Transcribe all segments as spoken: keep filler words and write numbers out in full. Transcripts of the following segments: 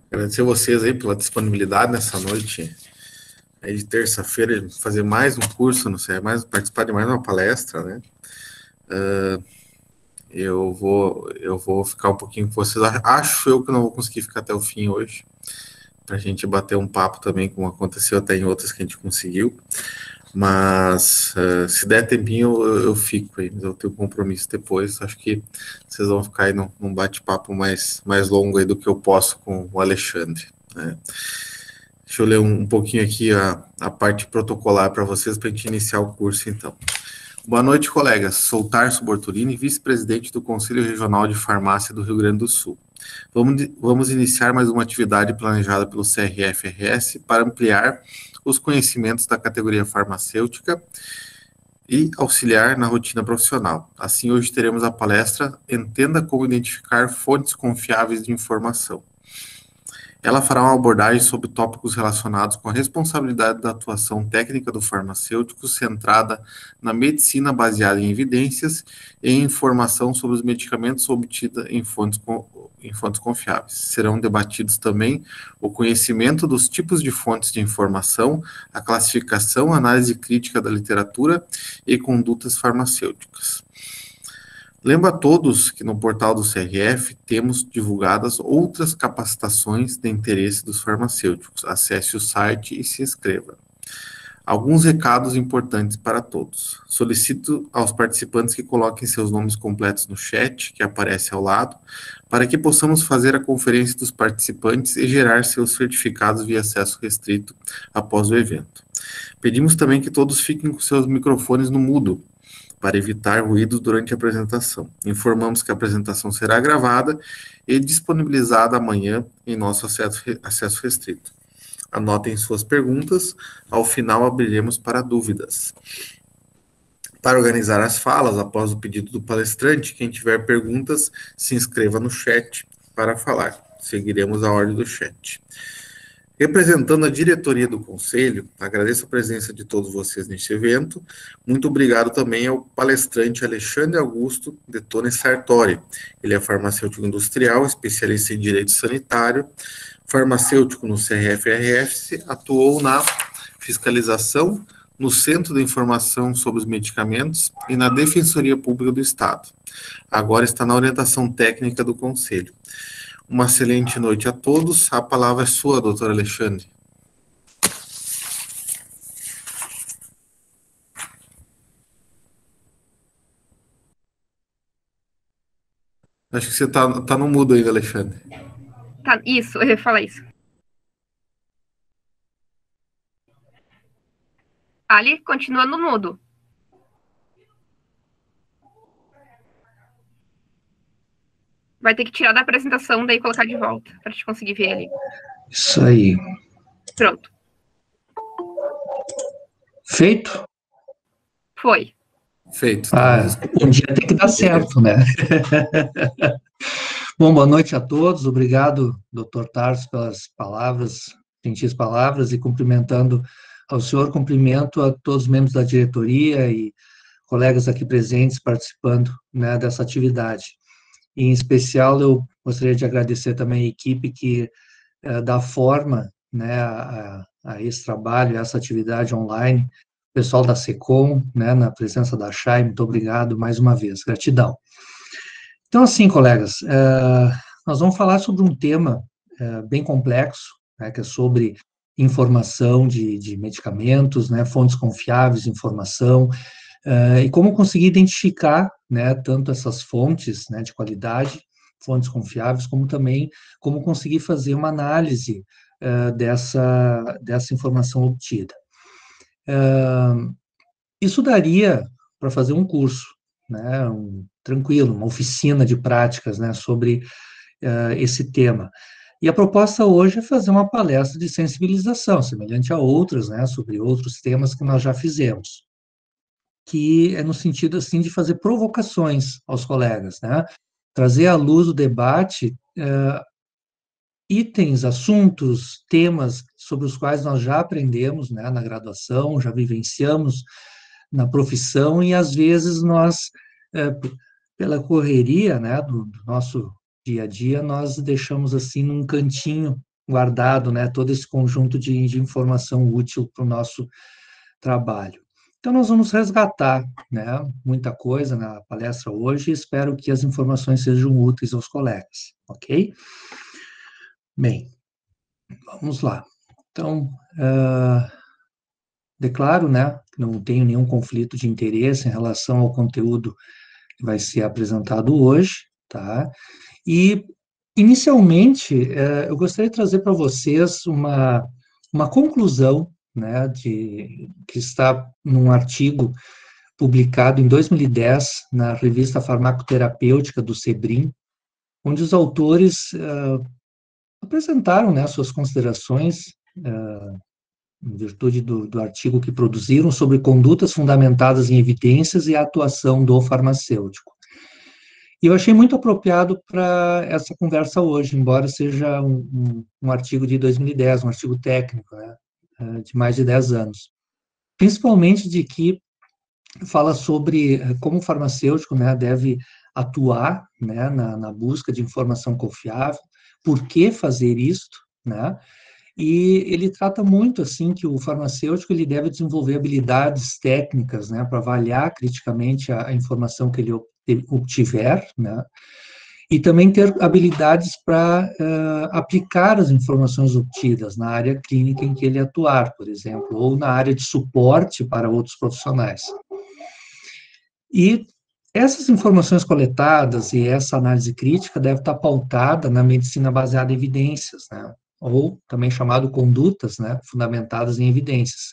Agradecer a vocês aí pela disponibilidade nessa noite aí de terça-feira, fazer mais um curso, não sei, mais participar de mais uma palestra, né? Uh, eu vou eu vou ficar um pouquinho com vocês. Acho eu que não vou conseguir ficar até o fim hoje, para a gente bater um papo também, como aconteceu até em outras que a gente conseguiu. Mas uh, se der tempinho, eu, eu fico aí, mas eu tenho compromisso depois. Acho que vocês vão ficar aí num, num bate-papo mais, mais longo aí do que eu posso com o Alexandre, né? Deixa eu ler um, um pouquinho aqui a, a parte protocolar para vocês, para a gente iniciar o curso, então. Boa noite, colegas. Sou Tarso Bortolini, vice-presidente do Conselho Regional de Farmácia do Rio Grande do Sul. Vamos, vamos iniciar mais uma atividade planejada pelo C R F R S para ampliar os conhecimentos da categoria farmacêutica e auxiliar na rotina profissional. Assim, hoje teremos a palestra Entenda como identificar fontes confiáveis de informação. Ela fará uma abordagem sobre tópicos relacionados com a responsabilidade da atuação técnica do farmacêutico, centrada na medicina baseada em evidências e em informação sobre os medicamentos obtida em fontes, em fontes confiáveis. Serão debatidos também o conhecimento dos tipos de fontes de informação, a classificação, análise crítica da literatura e condutas farmacêuticas. Lembro a todos que no portal do C R F temos divulgadas outras capacitações de interesse dos farmacêuticos. Acesse o site e se inscreva. Alguns recados importantes para todos. Solicito aos participantes que coloquem seus nomes completos no chat, que aparece ao lado, para que possamos fazer a conferência dos participantes e gerar seus certificados via acesso restrito após o evento. Pedimos também que todos fiquem com seus microfones no mudo, para evitar ruídos durante a apresentação. Informamos que a apresentação será gravada e disponibilizada amanhã em nosso acesso, acesso restrito. Anotem suas perguntas, ao final abriremos para dúvidas. Para organizar as falas, após o pedido do palestrante, quem tiver perguntas, se inscreva no chat para falar. Seguiremos a ordem do chat. Representando a diretoria do Conselho, agradeço a presença de todos vocês neste evento. Muito obrigado também ao palestrante Alexandre Augusto de Tone Sartori. Ele é farmacêutico industrial, especialista em direito sanitário, farmacêutico no C R F R S, atuou na fiscalização, no Centro de Informação sobre os Medicamentos e na Defensoria Pública do Estado. Agora está na orientação técnica do Conselho. Uma excelente noite a todos. A palavra é sua, doutor Alexandre. Acho que você está tá no mudo ainda, Alexandre. Tá, isso, eu ia falar isso. Ali, continua no mudo. Vai ter que tirar da apresentação, daí colocar de volta, para te conseguir ver ali. Isso aí. Pronto. Feito? Foi. Feito. Ah, um dia tem que dar certo, né? Bom, boa noite a todos. Obrigado, doutor Tarso, pelas palavras, gentis palavras, e cumprimentando ao senhor, cumprimento a todos os membros da diretoria e colegas aqui presentes participando, né, dessa atividade. Em especial, eu gostaria de agradecer também a equipe que eh, dá forma, né, a, a esse trabalho, a essa atividade online, o pessoal da SECOM, né, na presença da Chay, muito obrigado mais uma vez, gratidão. Então, assim, colegas, eh, nós vamos falar sobre um tema eh, bem complexo, né, que é sobre informação de, de medicamentos, né, fontes confiáveis, informação, Uh, e como conseguir identificar, né, tanto essas fontes, né, de qualidade, fontes confiáveis, como também como conseguir fazer uma análise uh, dessa, dessa informação obtida. Uh, isso daria para fazer um curso, né, um, tranquilo, uma oficina de práticas, né, sobre uh, esse tema. E a proposta hoje é fazer uma palestra de sensibilização, semelhante a outras, né, sobre outros temas que nós já fizemos, que é no sentido, assim, de fazer provocações aos colegas, né? Trazer à luz do debate uh, itens, assuntos, temas sobre os quais nós já aprendemos, né, na graduação, já vivenciamos na profissão, e às vezes nós, uh, pela correria, né, do, do nosso dia a dia, nós deixamos, assim, num cantinho, guardado, né, todo esse conjunto de, de informação útil para o nosso trabalho. Então, nós vamos resgatar, né, muita coisa na palestra hoje e espero que as informações sejam úteis aos colegas, ok? Bem, vamos lá. Então, uh, declaro, né, que não tenho nenhum conflito de interesse em relação ao conteúdo que vai ser apresentado hoje, tá? E, inicialmente, uh, eu gostaria de trazer para vocês uma, uma conclusão, né, de, que está num artigo publicado em dois mil e dez na revista Farmacoterapêutica do SEBRIM, onde os autores uh, apresentaram, né, suas considerações, uh, em virtude do, do artigo que produziram, sobre condutas fundamentadas em evidências e a atuação do farmacêutico. E eu achei muito apropriado para essa conversa hoje, embora seja um, um, um artigo de dois mil e dez, um artigo técnico, né, uh, de mais de dez anos. Principalmente de que fala sobre como o farmacêutico, né, deve atuar, né, na, na busca de informação confiável, por que fazer isto, né, e ele trata muito, assim, que o farmacêutico, ele deve desenvolver habilidades técnicas, né, para avaliar criticamente a, a informação que ele obtiver, né, e também ter habilidades para uh, aplicar as informações obtidas na área clínica em que ele atuar, por exemplo, ou na área de suporte para outros profissionais. E essas informações coletadas e essa análise crítica deve estar pautada na medicina baseada em evidências, né? Ou também chamado condutas, né, fundamentadas em evidências.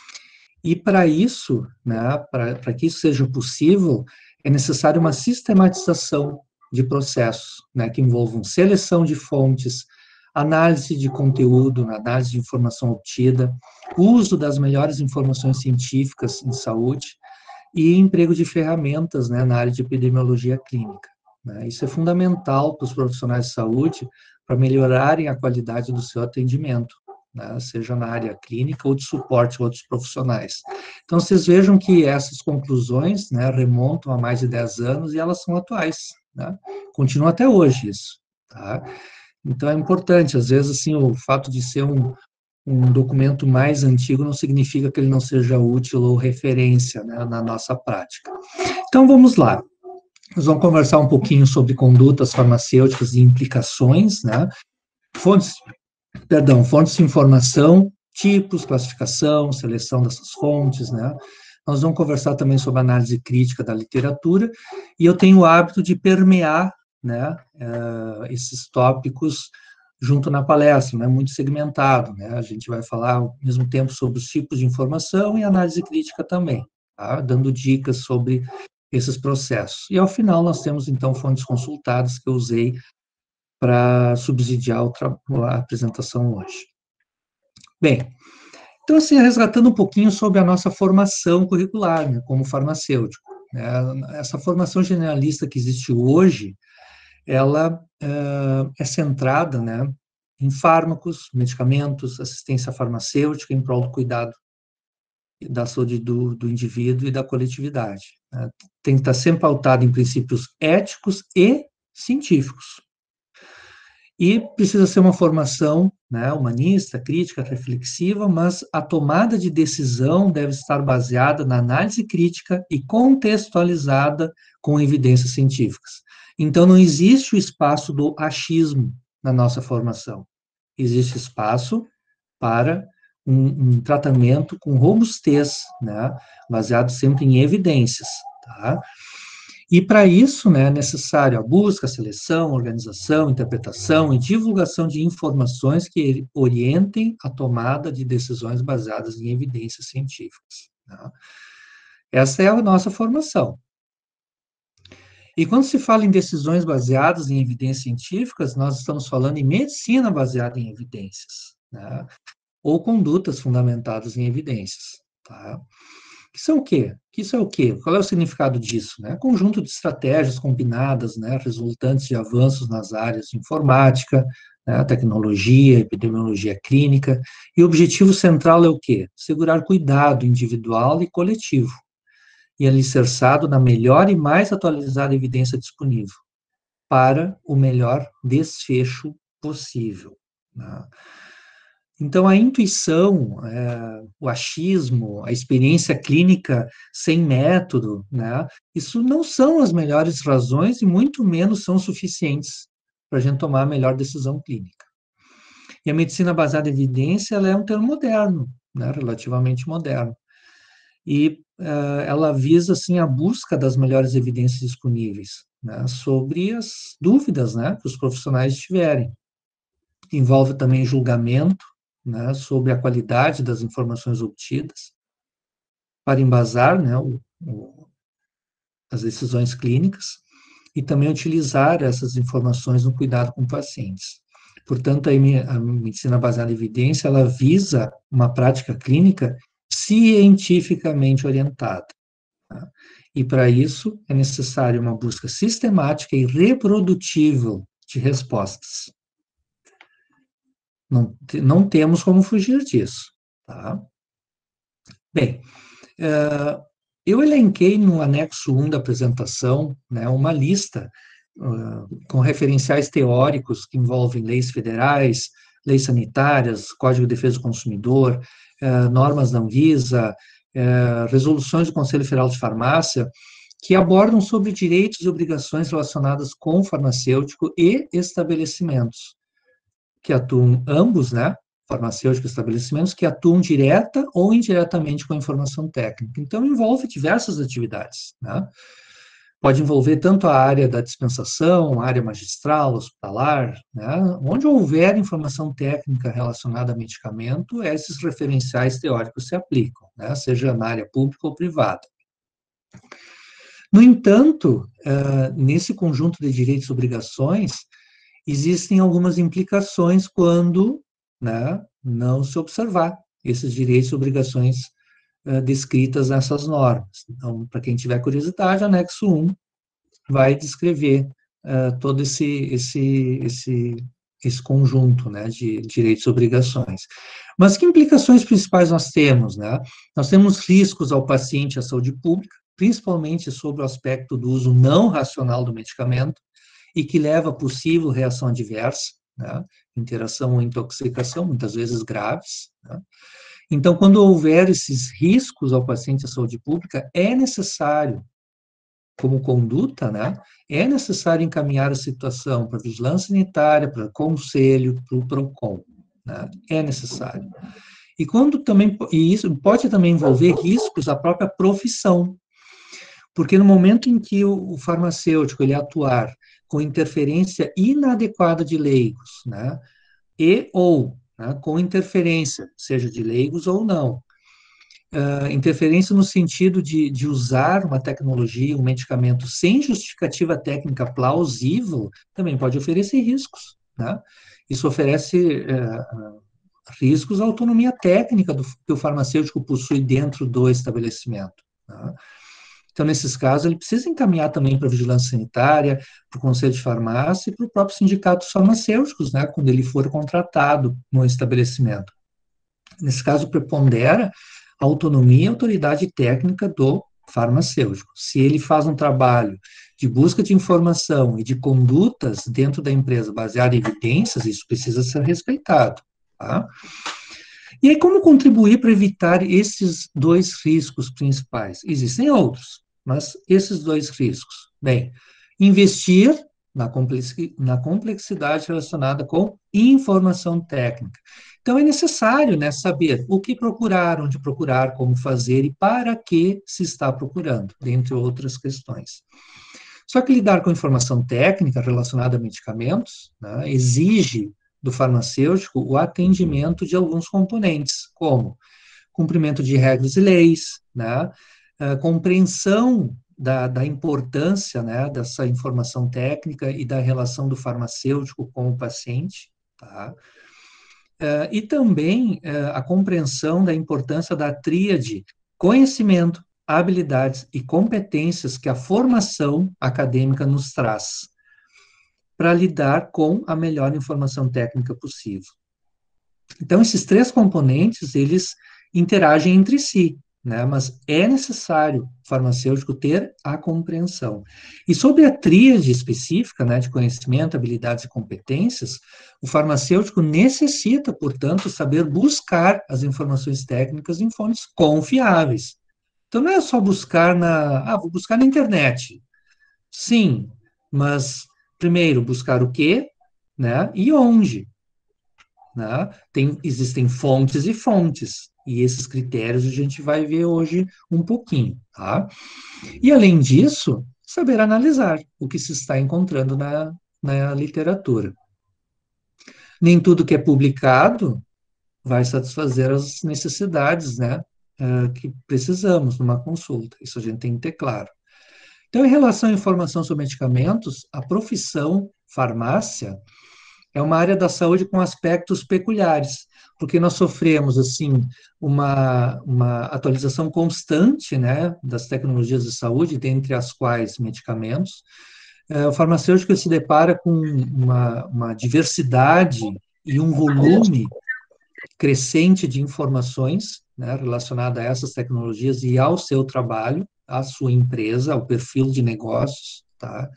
E para isso, né, para que isso seja possível, é necessário uma sistematização de processos, né, que envolvam seleção de fontes, análise de conteúdo, análise de informação obtida, uso das melhores informações científicas em saúde, e emprego de ferramentas, né, na área de epidemiologia clínica, né? Isso é fundamental para os profissionais de saúde para melhorarem a qualidade do seu atendimento, né, seja na área clínica ou de suporte a outros profissionais. Então, vocês vejam que essas conclusões, né, remontam a mais de dez anos e elas são atuais, né? Continua até hoje isso, tá? Então, é importante, às vezes, assim, o fato de ser um um documento mais antigo não significa que ele não seja útil ou referência, né, na nossa prática. Então, vamos lá. Nós vamos conversar um pouquinho sobre condutas farmacêuticas e implicações, né, fontes, perdão, fontes de informação, tipos, classificação, seleção dessas fontes, né. Nós vamos conversar também sobre análise crítica da literatura, e eu tenho o hábito de permear, né, uh, esses tópicos junto na palestra, né, muito segmentado, né, a gente vai falar ao mesmo tempo sobre os tipos de informação e análise crítica também, tá, dando dicas sobre esses processos. E ao final nós temos, então, fontes consultadas que eu usei para subsidiar a apresentação hoje. Bem, então, assim, resgatando um pouquinho sobre a nossa formação curricular, né, como farmacêutico, né, essa formação generalista que existe hoje, ela uh, é centrada, né, em fármacos, medicamentos, assistência farmacêutica em prol do cuidado da saúde do, do indivíduo e da coletividade, né. Tem que estar sempre pautado em princípios éticos e científicos. E precisa ser uma formação, né, humanista, crítica, reflexiva, mas a tomada de decisão deve estar baseada na análise crítica e contextualizada com evidências científicas. Então, não existe o espaço do achismo na nossa formação. Existe espaço para um, um tratamento com robustez, né, baseado sempre em evidências, tá? E para isso, né, é necessário a busca, a seleção, organização, interpretação e divulgação de informações que orientem a tomada de decisões baseadas em evidências científicas, tá? Essa é a nossa formação. E quando se fala em decisões baseadas em evidências científicas, nós estamos falando em medicina baseada em evidências, né, ou condutas fundamentadas em evidências, tá? Isso é o quê? Isso é o quê? Qual é o significado disso, né? Conjunto de estratégias combinadas, né, resultantes de avanços nas áreas de informática, né, tecnologia, epidemiologia clínica, e o objetivo central é o quê? Segurar cuidado individual e coletivo, e alicerçado na melhor e mais atualizada evidência disponível, para o melhor desfecho possível, né? Então, a intuição, é, o achismo, a experiência clínica sem método, né, isso não são as melhores razões e muito menos são suficientes para a gente tomar a melhor decisão clínica. E a medicina baseada em evidência, ela é um termo moderno, né, relativamente moderno. E uh, ela visa, assim, a busca das melhores evidências disponíveis, né, sobre as dúvidas, né, que os profissionais tiverem. Envolve também julgamento, né, sobre a qualidade das informações obtidas, para embasar, né, o, o, as decisões clínicas, e também utilizar essas informações no cuidado com pacientes. Portanto, a, a medicina baseada em evidência, ela visa uma prática clínica cientificamente orientada. Tá? E, para isso, é necessária uma busca sistemática e reprodutível de respostas. Não, não temos como fugir disso. Tá? Bem, uh, eu elenquei no anexo um da apresentação, né, uma lista uh, com referenciais teóricos que envolvem leis federais, leis sanitárias, Código de Defesa do Consumidor, uh, normas da Anvisa, uh, resoluções do Conselho Federal de Farmácia, que abordam sobre direitos e obrigações relacionadas com o farmacêutico e estabelecimentos, que atuam ambos, né, farmacêuticos e estabelecimentos, que atuam direta ou indiretamente com a informação técnica. Então, envolve diversas atividades, né? Pode envolver tanto a área da dispensação, a área magistral, hospitalar, né? Onde houver informação técnica relacionada a medicamento, esses referenciais teóricos se aplicam, né? Seja na área pública ou privada. No entanto, nesse conjunto de direitos e obrigações, existem algumas implicações quando, né, não se observar esses direitos e obrigações uh, descritas nessas normas. Então, para quem tiver curiosidade, anexo um vai descrever uh, todo esse, esse, esse, esse conjunto, né, de direitos e obrigações. Mas que implicações principais nós temos, né? Nós temos riscos ao paciente e à saúde pública, principalmente sobre o aspecto do uso não racional do medicamento, e que leva a possível reação adversa, né, interação ou intoxicação, muitas vezes graves. Né. Então, quando houver esses riscos ao paciente e à saúde pública, é necessário, como conduta, né, é necessário encaminhar a situação para a vigilância sanitária, para o conselho, para o PROCON, né, é necessário. E quando também, e isso pode também envolver riscos à própria profissão, porque no momento em que o, o farmacêutico ele atuar com interferência inadequada de leigos, né, e ou né, com interferência, seja de leigos ou não, uh, interferência no sentido de, de usar uma tecnologia, um medicamento sem justificativa técnica plausível, também pode oferecer riscos, né? Isso oferece uh, riscos à autonomia técnica do, que o farmacêutico possui dentro do estabelecimento, né? Então, nesses casos, ele precisa encaminhar também para a vigilância sanitária, para o conselho de farmácia e para o próprio sindicato dos farmacêuticos, né, quando ele for contratado no estabelecimento. Nesse caso, prepondera a autonomia e autoridade técnica do farmacêutico. Se ele faz um trabalho de busca de informação e de condutas dentro da empresa baseado em evidências, isso precisa ser respeitado, tá? E aí, como contribuir para evitar esses dois riscos principais? Existem outros, mas esses dois riscos. Bem, investir na complexidade relacionada com informação técnica. Então, é necessário, né, saber o que procurar, onde procurar, como fazer e para que se está procurando, dentre outras questões. Só que lidar com informação técnica relacionada a medicamentos, né, exige do farmacêutico o atendimento de alguns componentes, como cumprimento de regras e leis, né, a compreensão da, da importância, né, dessa informação técnica e da relação do farmacêutico com o paciente, tá? Uh, e também uh, a compreensão da importância da tríade conhecimento, habilidades e competências que a formação acadêmica nos traz para lidar com a melhor informação técnica possível. Então, esses três componentes, eles interagem entre si, né? Mas é necessário o farmacêutico ter a compreensão. E sobre a tríade específica, né, de conhecimento, habilidades e competências, o farmacêutico necessita, portanto, saber buscar as informações técnicas em fontes confiáveis. Então, não é só buscar na... Ah, vou buscar na internet. Sim, mas, primeiro, buscar o quê, né, e onde, né? Tem, existem fontes e fontes, e esses critérios a gente vai ver hoje um pouquinho, tá? E, além disso, saber analisar o que se está encontrando na, na literatura. Nem tudo que é publicado vai satisfazer as necessidades, né, uh, que precisamos numa consulta, isso a gente tem que ter claro. Então, em relação à informação sobre medicamentos, a profissão farmácia é uma área da saúde com aspectos peculiares, porque nós sofremos, assim, uma, uma atualização constante, né, das tecnologias de saúde, dentre as quais medicamentos. É, o farmacêutico se depara com uma, uma diversidade e um volume crescente de informações, né, relacionada a essas tecnologias e ao seu trabalho, à sua empresa, ao perfil de negócios, tá?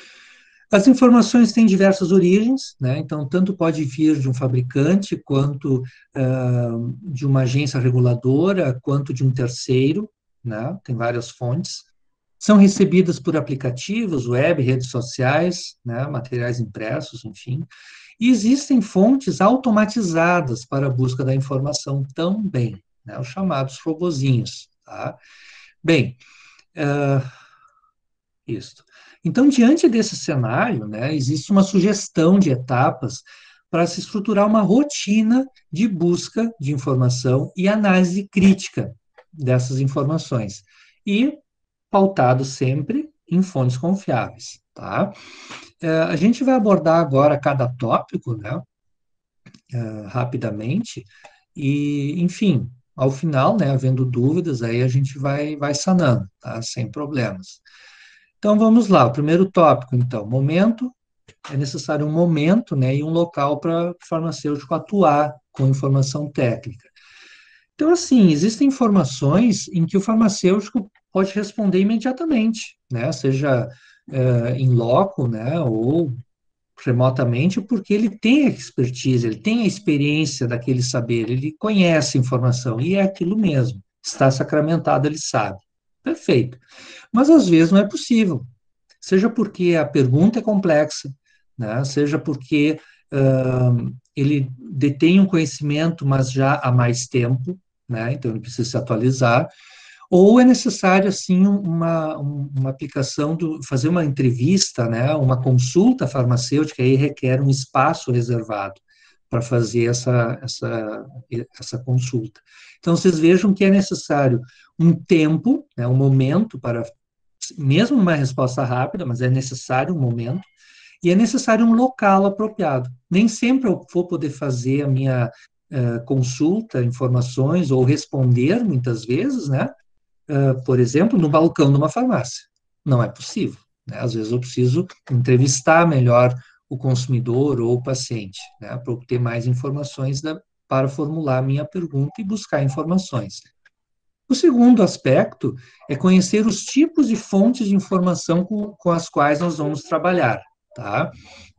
As informações têm diversas origens, né? Então, tanto pode vir de um fabricante, quanto uh, de uma agência reguladora, quanto de um terceiro, né? Tem várias fontes. São recebidas por aplicativos, web, redes sociais, né? Materiais impressos, enfim. E existem fontes automatizadas para a busca da informação também, né? Os chamados robozinhos, tá? Bem, uh, isso. Então, diante desse cenário, né, existe uma sugestão de etapas para se estruturar uma rotina de busca de informação e análise crítica dessas informações, e pautado sempre em fontes confiáveis, tá? É, a gente vai abordar agora cada tópico, né, uh, rapidamente, e, enfim, ao final, né, havendo dúvidas, aí a gente vai, vai sanando, tá? Sem problemas. Então, vamos lá, o primeiro tópico, então, momento, é necessário um momento, né, e um local para o farmacêutico atuar com informação técnica. Então, assim, existem informações em que o farmacêutico pode responder imediatamente, né, seja é, em loco, né, ou remotamente, porque ele tem a expertise, ele tem a experiência daquele saber, ele conhece a informação, e é aquilo mesmo, está sacramentado, ele sabe. Perfeito. Mas às vezes não é possível, seja porque a pergunta é complexa, né? Seja porque uh, ele detém um conhecimento, mas já há mais tempo, né? Então ele precisa se atualizar, ou é necessário, assim, uma, uma aplicação, do, fazer uma entrevista, né? Uma consulta farmacêutica, aí requer um espaço reservado para fazer essa, essa, essa consulta. Então, vocês vejam que é necessário um tempo, né, um momento para, mesmo uma resposta rápida, mas é necessário um momento, e é necessário um local apropriado. Nem sempre eu vou poder fazer a minha uh, consulta, informações, ou responder, muitas vezes, né, uh, por exemplo, no balcão de uma farmácia. Não é possível, né? Às vezes eu preciso entrevistar melhor o consumidor ou o paciente, né, para obter mais informações da, para formular a minha pergunta e buscar informações. O segundo aspecto é conhecer os tipos de fontes de informação com, com as quais nós vamos trabalhar, tá?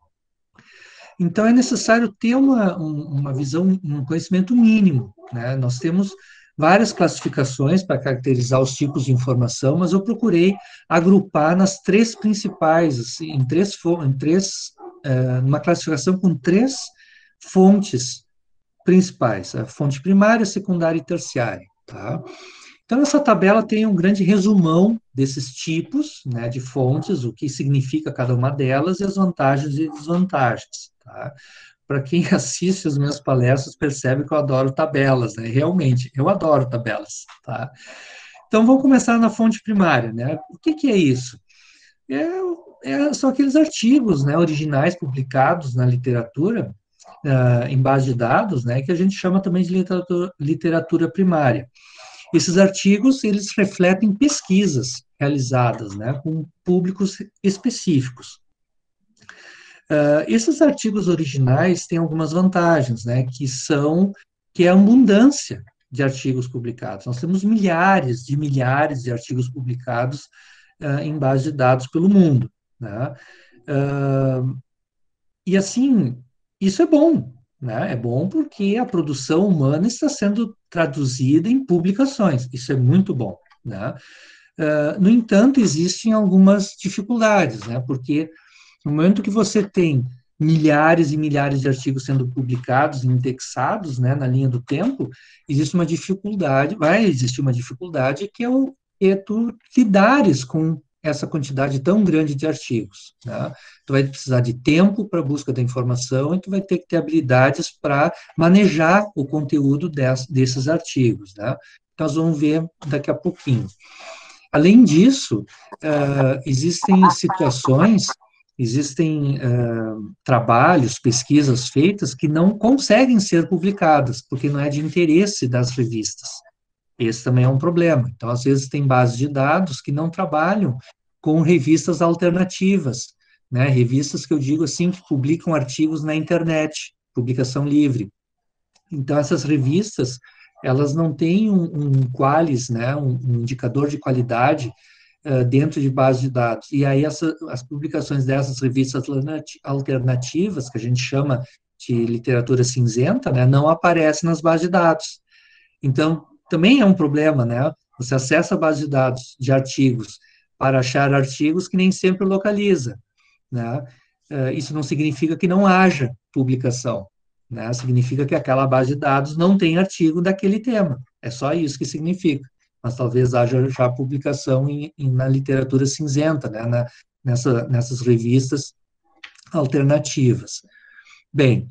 Então, é necessário ter uma, uma visão, um conhecimento mínimo, né? Nós temos várias classificações para caracterizar os tipos de informação, mas eu procurei agrupar nas três principais, assim, em três, em três uh, uma classificação com três fontes principais, a fonte primária, secundária e terciária, tá? Então, essa tabela tem um grande resumão desses tipos, né, de fontes, o que significa cada uma delas e as vantagens e desvantagens, tá? Para quem assiste as minhas palestras, percebe que eu adoro tabelas, né? Realmente, eu adoro tabelas, tá? Então, vamos começar na fonte primária, né? O que, que é isso? É, é, são aqueles artigos, né, originais publicados na literatura, uh, em base de dados, né, que a gente chama também de literatura, literatura primária. Esses artigos, eles refletem pesquisas realizadas, né, com públicos específicos. Uh, esses artigos originais têm algumas vantagens, né, que são, que é a abundância, de artigos publicados. Nós temos milhares de milhares de artigos publicados uh, em bases de dados pelo mundo, né? Uh, e assim, isso é bom, né? É bom porque a produção humana está sendo traduzida em publicações, isso é muito bom, né? Uh, no entanto, existem algumas dificuldades, né? Porque no momento que você tem milhares e milhares de artigos sendo publicados, indexados, né, na linha do tempo, existe uma dificuldade, vai existir uma dificuldade que é o que tu lidares com essa quantidade tão grande de artigos, né? Tu vai precisar de tempo para a busca da informação e tu vai ter que ter habilidades para manejar o conteúdo des, desses artigos, né? Nós vamos ver daqui a pouquinho. Além disso, uh, existem situações, existem uh, trabalhos, pesquisas feitas que não conseguem ser publicadas, porque não é de interesse das revistas. Esse também é um problema. Então, às vezes, tem bases de dados que não trabalham com revistas alternativas, né? Revistas que eu digo assim, que publicam artigos na internet, publicação livre. Então, essas revistas, elas não têm um, um qualis, né, um, um indicador de qualidade uh, dentro de base de dados. E aí, essa, as publicações dessas revistas alternativas, que a gente chama de literatura cinzenta, né, não aparecem nas bases de dados. Então, também é um problema, né? Você acessa a base de dados de artigos para achar artigos que nem sempre localiza, né? Uh, isso não significa que não haja publicação, né? Significa que aquela base de dados não tem artigo daquele tema. É só isso que significa. Mas talvez haja já publicação em, em, na literatura cinzenta, né? Na, nessa, nessas revistas alternativas. Bem,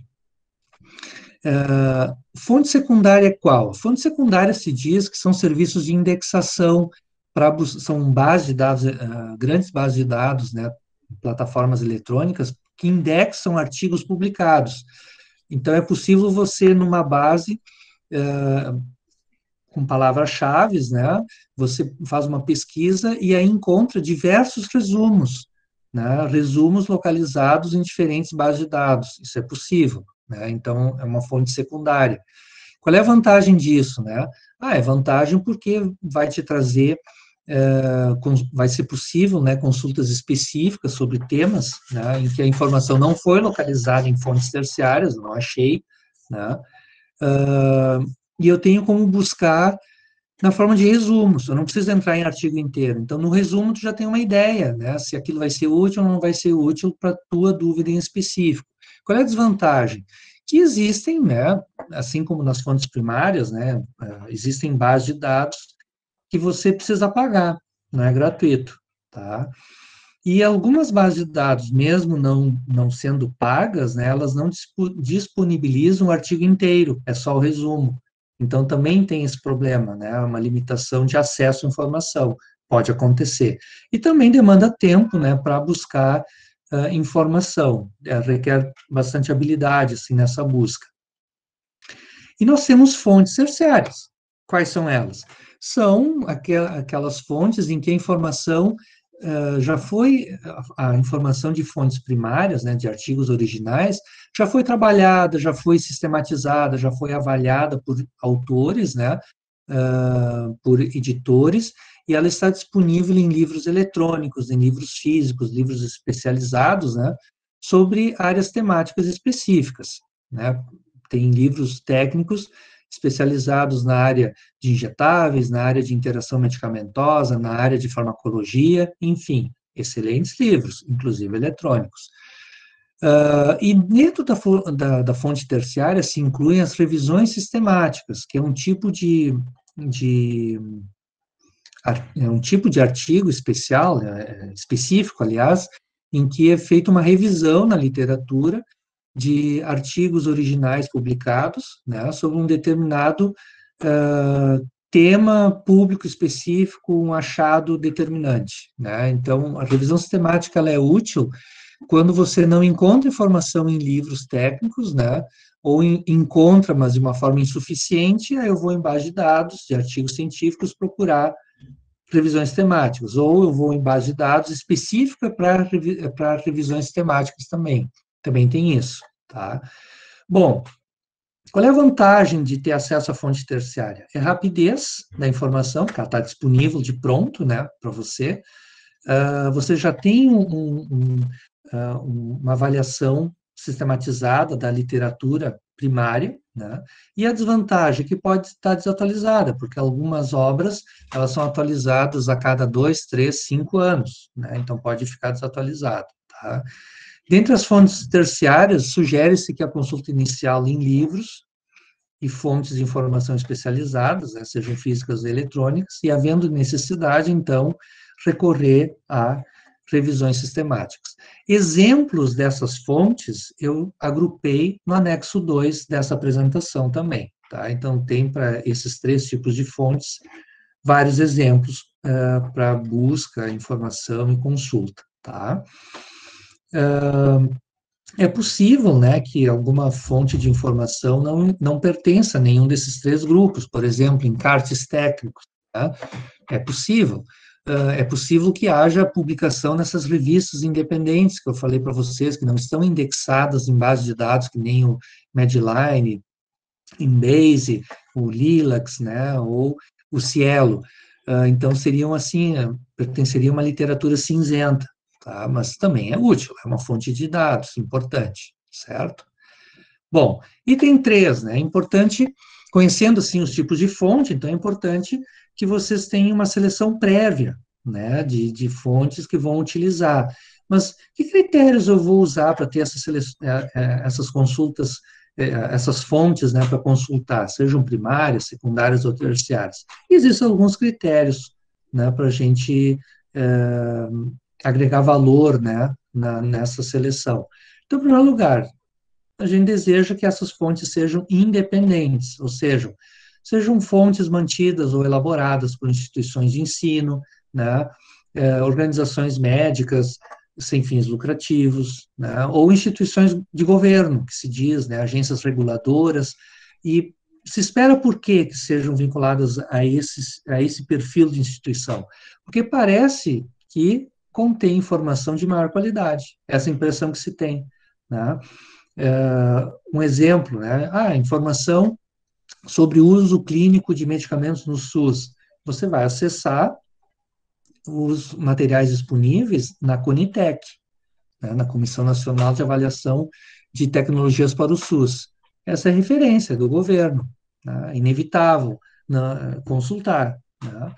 uh, fonte secundária é qual? Fonte secundária se diz que são serviços de indexação, pra, são bases de dados, uh, grandes bases de dados, né? Plataformas eletrônicas que indexam artigos publicados. Então, é possível você, numa base, uh, com palavras-chave, né, você faz uma pesquisa e aí encontra diversos resumos, né, resumos localizados em diferentes bases de dados. Isso é possível, né, então é uma fonte secundária. Qual é a vantagem disso, né? Ah, é vantagem porque vai te trazer, uh, vai ser possível, né, consultas específicas sobre temas, né, em que a informação não foi localizada em fontes terciárias, não achei, né, uh, e eu tenho como buscar na forma de resumos, eu não preciso entrar em artigo inteiro, então no resumo tu já tem uma ideia, né, se aquilo vai ser útil ou não vai ser útil para a tua dúvida em específico. Qual é a desvantagem? Que existem, né, assim como nas fontes primárias, né, existem bases de dados que você precisa pagar, não é gratuito, tá? E algumas bases de dados, mesmo não, não sendo pagas, né, elas não disponibilizam o artigo inteiro, é só o resumo. Então, também tem esse problema, né, uma limitação de acesso à informação, pode acontecer. E também demanda tempo, né, para buscar uh, informação, é, requer bastante habilidade, assim, nessa busca. E nós temos fontes terciárias. Quais são elas? São aquelas fontes em que a informação uh, já foi, a informação de fontes primárias, né, de artigos originais, já foi trabalhada, já foi sistematizada, já foi avaliada por autores, né, uh, por editores, e ela está disponível em livros eletrônicos, em livros físicos, livros especializados, né, sobre áreas temáticas específicas, né. Tem livros técnicos especializados na área de injetáveis, na área de interação medicamentosa, na área de farmacologia, enfim, excelentes livros, inclusive eletrônicos. Uh, e dentro da, da, da fonte terciária se incluem as revisões sistemáticas, que é um tipo de, de é um tipo de artigo especial, é, específico, aliás, em que é feita uma revisão na literatura de artigos originais publicados, né, sobre um determinado uh, tema público específico, um achado determinante, né. Então, a revisão sistemática ela é útil quando você não encontra informação em livros técnicos, né, ou em, encontra, mas de uma forma insuficiente, aí eu vou em base de dados, de artigos científicos, procurar revisões temáticas, ou eu vou em base de dados específica para para revisões temáticas também. Também tem isso, tá? Bom, Qual é a vantagem de ter acesso à fonte terciária? É a rapidez da informação, que ela está disponível de pronto, né, para você. Uh, você já tem um, um, uh, uma avaliação sistematizada da literatura primária, né? E a desvantagem é que pode estar desatualizada, porque algumas obras elas são atualizadas a cada dois, três, cinco anos, né? Então pode ficar desatualizado, tá? Dentre as fontes terciárias, sugere-se que a consulta inicial em livros e fontes de informação especializadas, né, sejam físicas ou eletrônicas, e havendo necessidade, então, recorrer a revisões sistemáticas. Exemplos dessas fontes eu agrupei no anexo dois dessa apresentação também, tá? Então, tem para esses três tipos de fontes vários exemplos uh, para busca, informação e consulta, tá? Uh, É possível, né, que alguma fonte de informação não, não pertença a nenhum desses três grupos, por exemplo, encartes técnicos, tá? É possível. Uh, é possível que haja publicação nessas revistas independentes que eu falei para vocês, que não estão indexadas em base de dados, que nem o Medline, Embase, o Lilacs, né, ou o Cielo. Uh, então, seriam assim, pertenceriam a uma literatura cinzenta. Tá? Mas também é útil, é uma fonte de dados importante, certo? Bom, item três, né? É importante, conhecendo assim os tipos de fonte, então é importante que vocês tenham uma seleção prévia, né, de, de fontes que vão utilizar. Mas que critérios eu vou usar para ter essas, essas consultas, essas fontes, né, para consultar, sejam primárias, secundárias ou terciárias? Existem alguns critérios, né, para a gente é, agregar valor, né, na, nessa seleção. Então, em primeiro lugar, a gente deseja que essas fontes sejam independentes, ou seja, sejam fontes mantidas ou elaboradas por instituições de ensino, né, é, organizações médicas sem fins lucrativos, né, ou instituições de governo, que se diz, né, agências reguladoras, e se espera por quê que sejam vinculadas a, esses, a esse perfil de instituição? Porque parece que contém informação de maior qualidade, essa impressão que se tem, né? Uh, um exemplo, né? Ah, informação sobre o uso clínico de medicamentos no SUS. Você vai acessar os materiais disponíveis na Conitec, né? Na Comissão Nacional de Avaliação de Tecnologias para o SUS. Essa é a referência do governo, né? Inevitável, né? Consultar, né?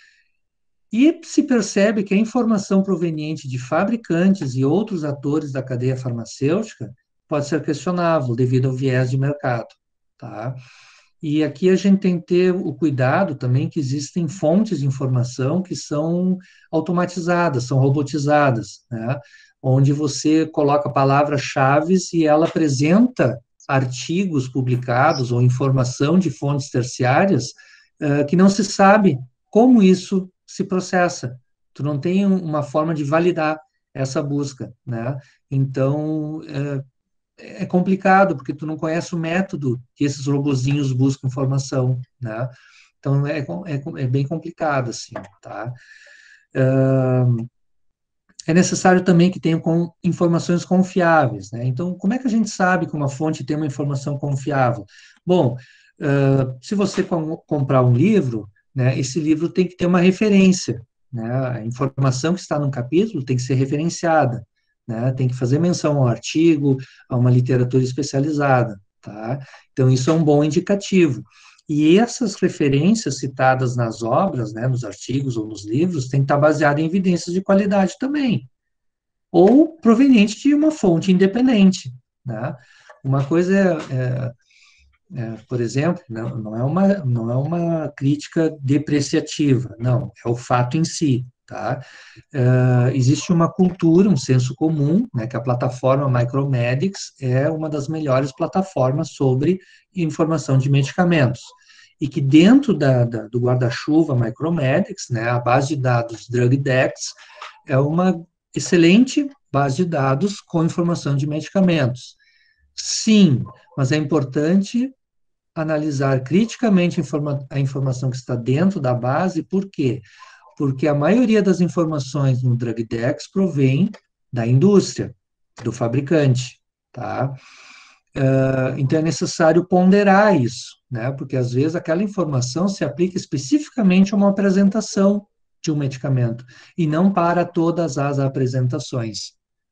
E se percebe que a informação proveniente de fabricantes e outros atores da cadeia farmacêutica pode ser questionável devido ao viés de mercado, tá? E aqui a gente tem que ter o cuidado também que existem fontes de informação que são automatizadas, são robotizadas, né? Onde você coloca palavras-chave e ela apresenta artigos publicados ou informação de fontes terciárias uh, que não se sabe como isso se processa. Tu não tem uma forma de validar essa busca, né? Então, é, é complicado, porque tu não conhece o método que esses robozinhos buscam informação, né? Então, é, é, é bem complicado, assim, tá? É necessário também que tenham com informações confiáveis, né? Então, como é que a gente sabe que uma fonte tem uma informação confiável? Bom, uh, se você com, comprar um livro, né, esse livro tem que ter uma referência, né? A informação que está num capítulo tem que ser referenciada, né? Tem que fazer menção ao artigo, a uma literatura especializada, tá? Então, isso é um bom indicativo. E essas referências citadas nas obras, né, nos artigos ou nos livros, tem que estar baseadas em evidências de qualidade também, ou proveniente de uma fonte independente, né? Uma coisa é, é É, por exemplo, não, não, é uma, não é uma crítica depreciativa, não, é o fato em si, tá? Uh, existe uma cultura, um senso comum, né, que a plataforma Micromedics é uma das melhores plataformas sobre informação de medicamentos, e que dentro da, da, do guarda-chuva Micromedics, né, a base de dados DrugDex é uma excelente base de dados com informação de medicamentos. Sim, mas é importante analisar criticamente a informação que está dentro da base, por quê? Porque a maioria das informações no DrugDex provém da indústria, do fabricante, tá? Uh, então, é necessário ponderar isso, né? Porque, às vezes, aquela informação se aplica especificamente a uma apresentação de um medicamento, e não para todas as apresentações.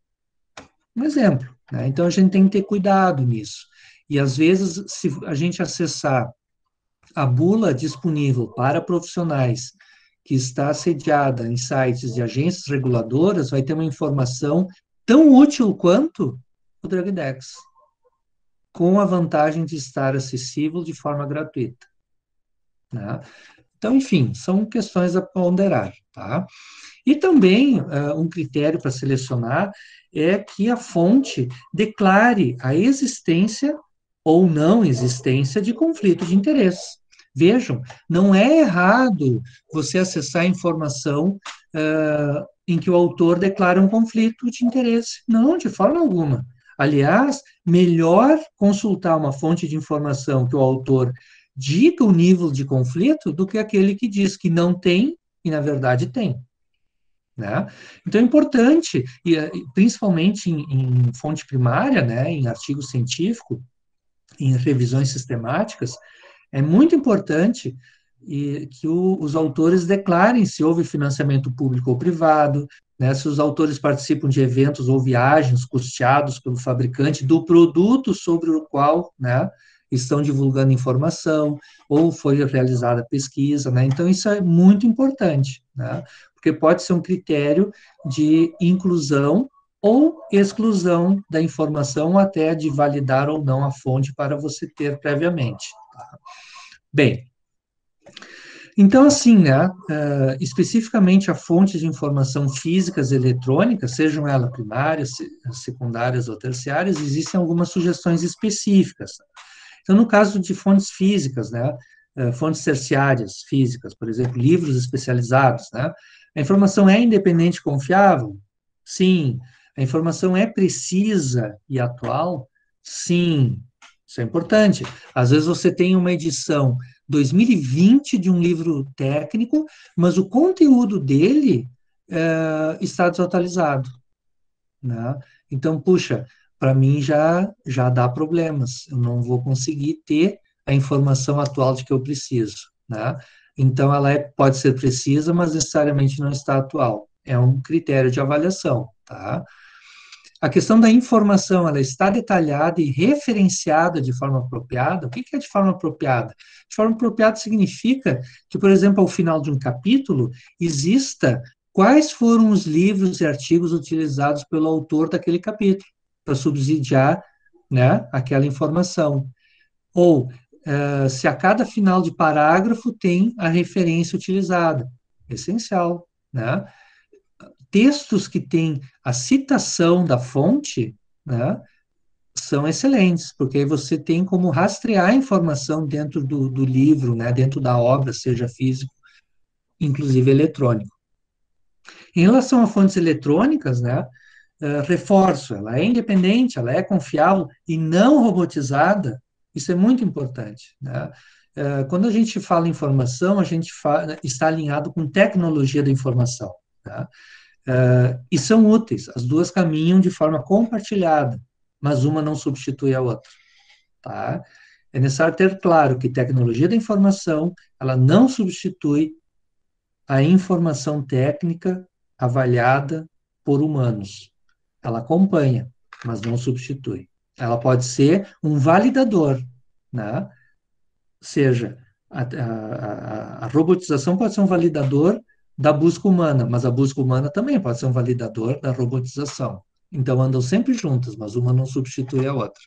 Um exemplo, né? Então, a gente tem que ter cuidado nisso. E, às vezes, se a gente acessar a bula disponível para profissionais que está sediada em sites de agências reguladoras, vai ter uma informação tão útil quanto o Drugdex, com a vantagem de estar acessível de forma gratuita, né? Então, enfim, são questões a ponderar, tá? E também, uh, um critério para selecionar é que a fonte declare a existência ou não existência de conflito de interesse. Vejam, não é errado você acessar informação uh, em que o autor declara um conflito de interesse. Não, de forma alguma. Aliás, melhor consultar uma fonte de informação que o autor diga o nível de conflito do que aquele que diz que não tem e, na verdade, tem. Né? Então, é importante, e, principalmente em, em fonte primária, né, em artigo científico, em revisões sistemáticas, é muito importante e, que o, os autores declarem se houve financiamento público ou privado, né, se os autores participam de eventos ou viagens custeados pelo fabricante do produto sobre o qual, né, estão divulgando informação, ou foi realizada pesquisa, né? Então, isso é muito importante, né? Porque pode ser um critério de inclusão ou exclusão da informação, até de validar ou não a fonte para você ter previamente. Tá? Bem, então, assim, né, uh, especificamente a fonte de informação físicas e eletrônicas, sejam elas primárias, secundárias ou terciárias, existem algumas sugestões específicas. Então, no caso de fontes físicas, né, fontes terciárias físicas, por exemplo, livros especializados, né, a informação é independente e confiável? Sim. A informação é precisa e atual? Sim. Isso é importante. Às vezes você tem uma edição dois mil e vinte de um livro técnico, mas o conteúdo dele é, está desatualizado, né? Então, puxa, para mim já, já dá problemas, eu não vou conseguir ter a informação atual de que eu preciso, né? Então, ela é, pode ser precisa, mas necessariamente não está atual. É um critério de avaliação, tá? A questão da informação, ela está detalhada e referenciada de forma apropriada. O que é de forma apropriada? De forma apropriada significa que, por exemplo, ao final de um capítulo, exista quais foram os livros e artigos utilizados pelo autor daquele capítulo, para subsidiar, né, aquela informação. Ou, uh, se a cada final de parágrafo tem a referência utilizada. Essencial, né? Textos que têm a citação da fonte, né, são excelentes, porque aí você tem como rastrear a informação dentro do, do livro, né, dentro da obra, seja físico, inclusive eletrônico. Em relação a fontes eletrônicas, né, uh, reforço, ela é independente, ela é confiável e não robotizada, isso é muito importante, né? Uh, quando a gente fala em informação, a gente fala, está alinhado com tecnologia da informação, tá? Uh, e são úteis, as duas caminham de forma compartilhada, mas uma não substitui a outra, tá? É necessário ter claro que tecnologia da informação, ela não substitui a informação técnica avaliada por humanos. Ela acompanha, mas não substitui. Ela pode ser um validador, né? Seja, a, a, a robotização pode ser um validador da busca humana, mas a busca humana também pode ser um validador da robotização. Então, andam sempre juntas, mas uma não substitui a outra.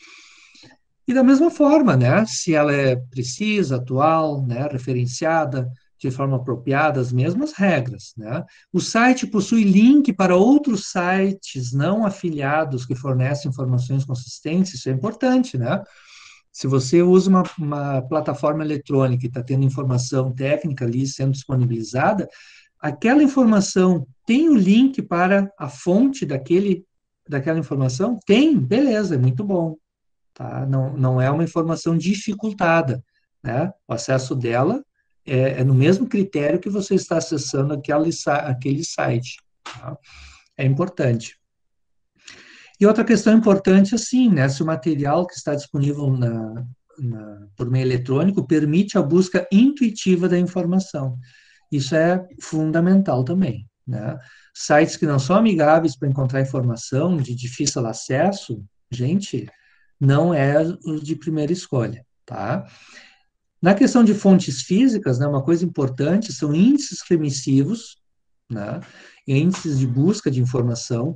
E da mesma forma, né, se ela é precisa, atual, né, referenciada de forma apropriada, as mesmas regras, né? O site possui link para outros sites não afiliados que fornecem informações consistentes, isso é importante, né? Se você usa uma, uma plataforma eletrônica e está tendo informação técnica ali sendo disponibilizada, aquela informação tem o link para a fonte daquele, daquela informação? Tem, beleza, é muito bom. Tá? Não, não é uma informação dificultada, né? O acesso dela é, é no mesmo critério que você está acessando aquele, aquele site. Tá? É importante. E outra questão importante, assim, né, se o material que está disponível na, na, por meio eletrônico permite a busca intuitiva da informação. Isso é fundamental também, né? Sites que não são amigáveis para encontrar informação de difícil acesso, gente, não é o de primeira escolha, tá? Na questão de fontes físicas, né, uma coisa importante são índices remissivos, né, índices de busca de informação,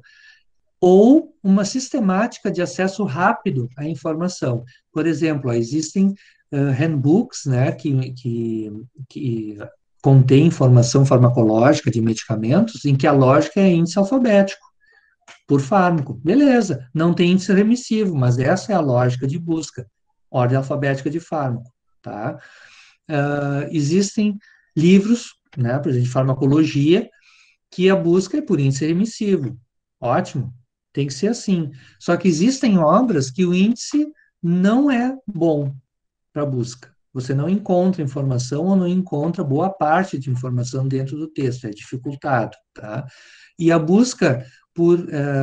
ou uma sistemática de acesso rápido à informação. Por exemplo, existem uh, handbooks, né, que, que, que contém informação farmacológica de medicamentos, em que a lógica é índice alfabético, por fármaco. Beleza, não tem índice remissivo, mas essa é a lógica de busca, ordem alfabética de fármaco, tá? Uh, existem livros, né, por exemplo, de farmacologia, que a busca é por índice remissivo. Ótimo, tem que ser assim. Só que existem obras que o índice não é bom para busca. Você não encontra informação ou não encontra boa parte de informação dentro do texto, é dificultado, tá? E a busca por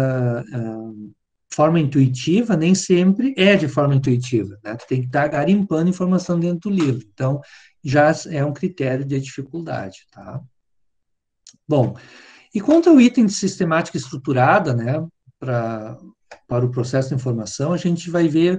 uh, uh, forma intuitiva nem sempre é de forma intuitiva, né? Tu tem que estar garimpando informação dentro do livro. Então, já é um critério de dificuldade, tá? Bom, e quanto ao item de sistemática estruturada, né, pra, para o processo de informação, a gente vai ver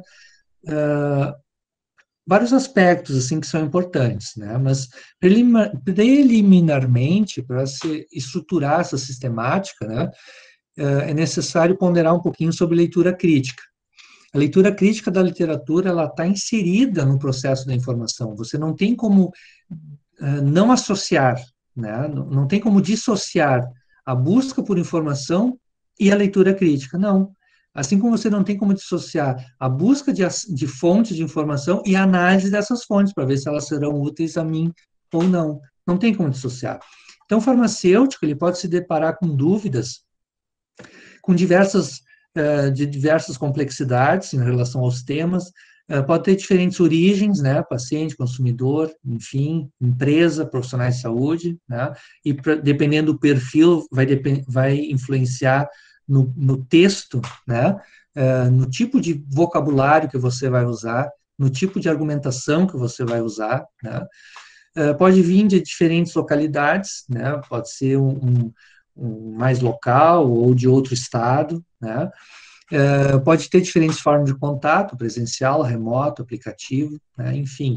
uh, vários aspectos, assim, que são importantes, né, mas preliminar, preliminarmente, para se estruturar essa sistemática, né, uh, é necessário ponderar um pouquinho sobre leitura crítica. A leitura crítica da literatura, ela está inserida no processo da informação, você não tem como uh, não associar, né, não, não tem como dissociar a busca por informação e a leitura crítica, não. Assim como você não tem como dissociar a busca de, de fontes de informação e a análise dessas fontes, para ver se elas serão úteis a mim ou não. Não tem como dissociar. Então, o farmacêutico, ele pode se deparar com dúvidas, com diversas, uh, de diversas complexidades em relação aos temas, uh, pode ter diferentes origens, né, paciente, consumidor, enfim, empresa, profissionais de saúde, né, e pra, dependendo do perfil, vai, vai influenciar no, no texto, né, uh, no tipo de vocabulário que você vai usar, no tipo de argumentação que você vai usar, né, uh, pode vir de diferentes localidades, né, pode ser um, um, um mais local ou de outro estado, né, uh, pode ter diferentes formas de contato, presencial, remoto, aplicativo, né, enfim.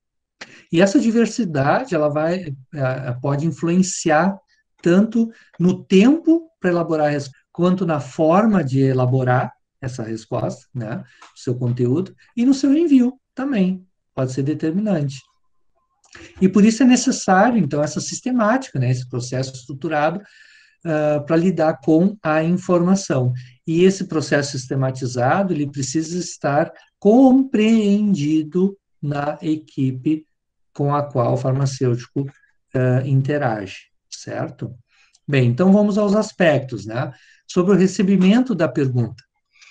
E essa diversidade, ela vai, uh, pode influenciar tanto no tempo para elaborar a resposta, quanto na forma de elaborar essa resposta, né, o seu conteúdo, e no seu envio também, pode ser determinante. E por isso é necessário, então, essa sistemática, né, esse processo estruturado uh, para lidar com a informação. E esse processo sistematizado, ele precisa estar compreendido na equipe com a qual o farmacêutico uh, interage, certo? Bem, então vamos aos aspectos, né? Sobre o recebimento da pergunta.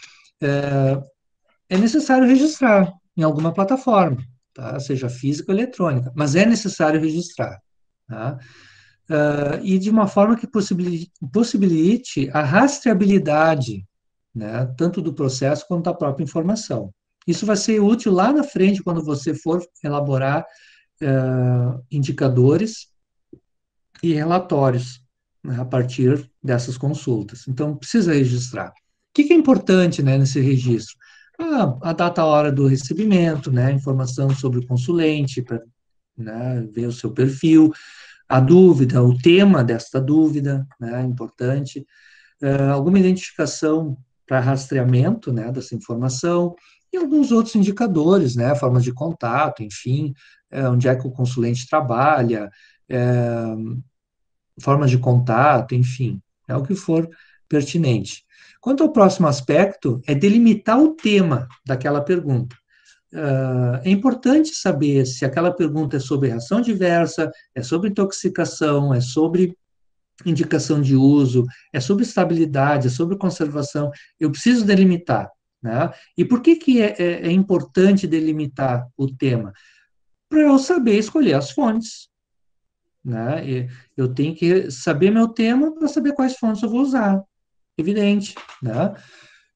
É, é necessário registrar em alguma plataforma, tá? Seja física ou eletrônica, mas é necessário registrar, tá? Uh, e de uma forma que possibilite, possibilite a rastreabilidade, né? Tanto do processo quanto da própria informação. Isso vai ser útil lá na frente, quando você for elaborar uh, indicadores e relatórios, né, a partir dessas consultas. Então, precisa registrar. O que, que é importante, né, nesse registro? Ah, a data, a hora do recebimento, né, informação sobre o consulente, para, né, ver o seu perfil, a dúvida, o tema desta dúvida, né, importante, uh, alguma identificação para rastreamento, né, dessa informação, e alguns outros indicadores, né, formas de contato, enfim, uh, onde é que o consulente trabalha, uh, formas de contato, enfim, é o que for pertinente. Quanto ao próximo aspecto, é delimitar o tema daquela pergunta. Uh, é importante saber se aquela pergunta é sobre reação diversa, é sobre intoxicação, é sobre indicação de uso, é sobre estabilidade, é sobre conservação. Eu preciso delimitar, né? E por que, que é, é, é importante delimitar o tema? Para eu saber escolher as fontes. Né? Eu tenho que saber meu tema para saber quais fontes eu vou usar, evidente, né?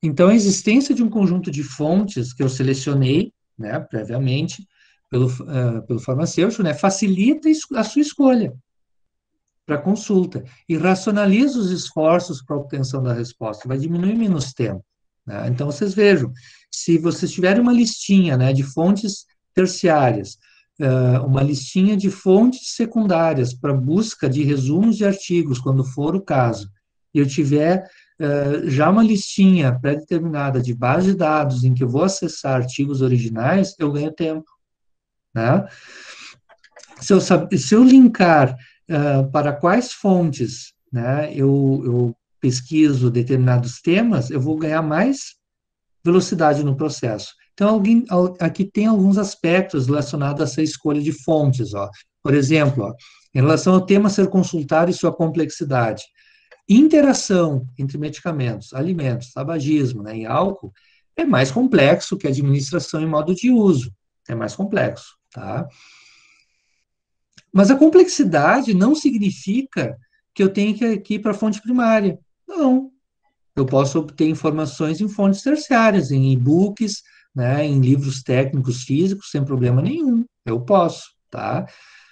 Então, a existência de um conjunto de fontes que eu selecionei, né, previamente, pelo, uh, pelo farmacêutico, né, facilita a sua escolha para consulta e racionaliza os esforços para a obtenção da resposta, vai diminuir menos tempo. Né? Então, vocês vejam, se vocês tiverem uma listinha, né, de fontes terciárias, uh, uma listinha de fontes secundárias para busca de resumos de artigos, quando for o caso, e eu tiver uh, já uma listinha pré-determinada de base de dados em que eu vou acessar artigos originais, eu ganho tempo. Né? Se eu, se eu linkar uh, para quais fontes, né, eu, eu pesquiso determinados temas, eu vou ganhar mais velocidade no processo. Então, alguém, aqui tem alguns aspectos relacionados a essa escolha de fontes. Ó. Por exemplo, ó, em relação ao tema a ser consultado e sua complexidade, interação entre medicamentos, alimentos, tabagismo, né, e álcool é mais complexo que a administração e modo de uso. É mais complexo, tá? Mas a complexidade não significa que eu tenho que ir para a fonte primária. Não. Eu posso obter informações em fontes terciárias, em e-books, né, em livros técnicos físicos, sem problema nenhum. Eu posso, tá?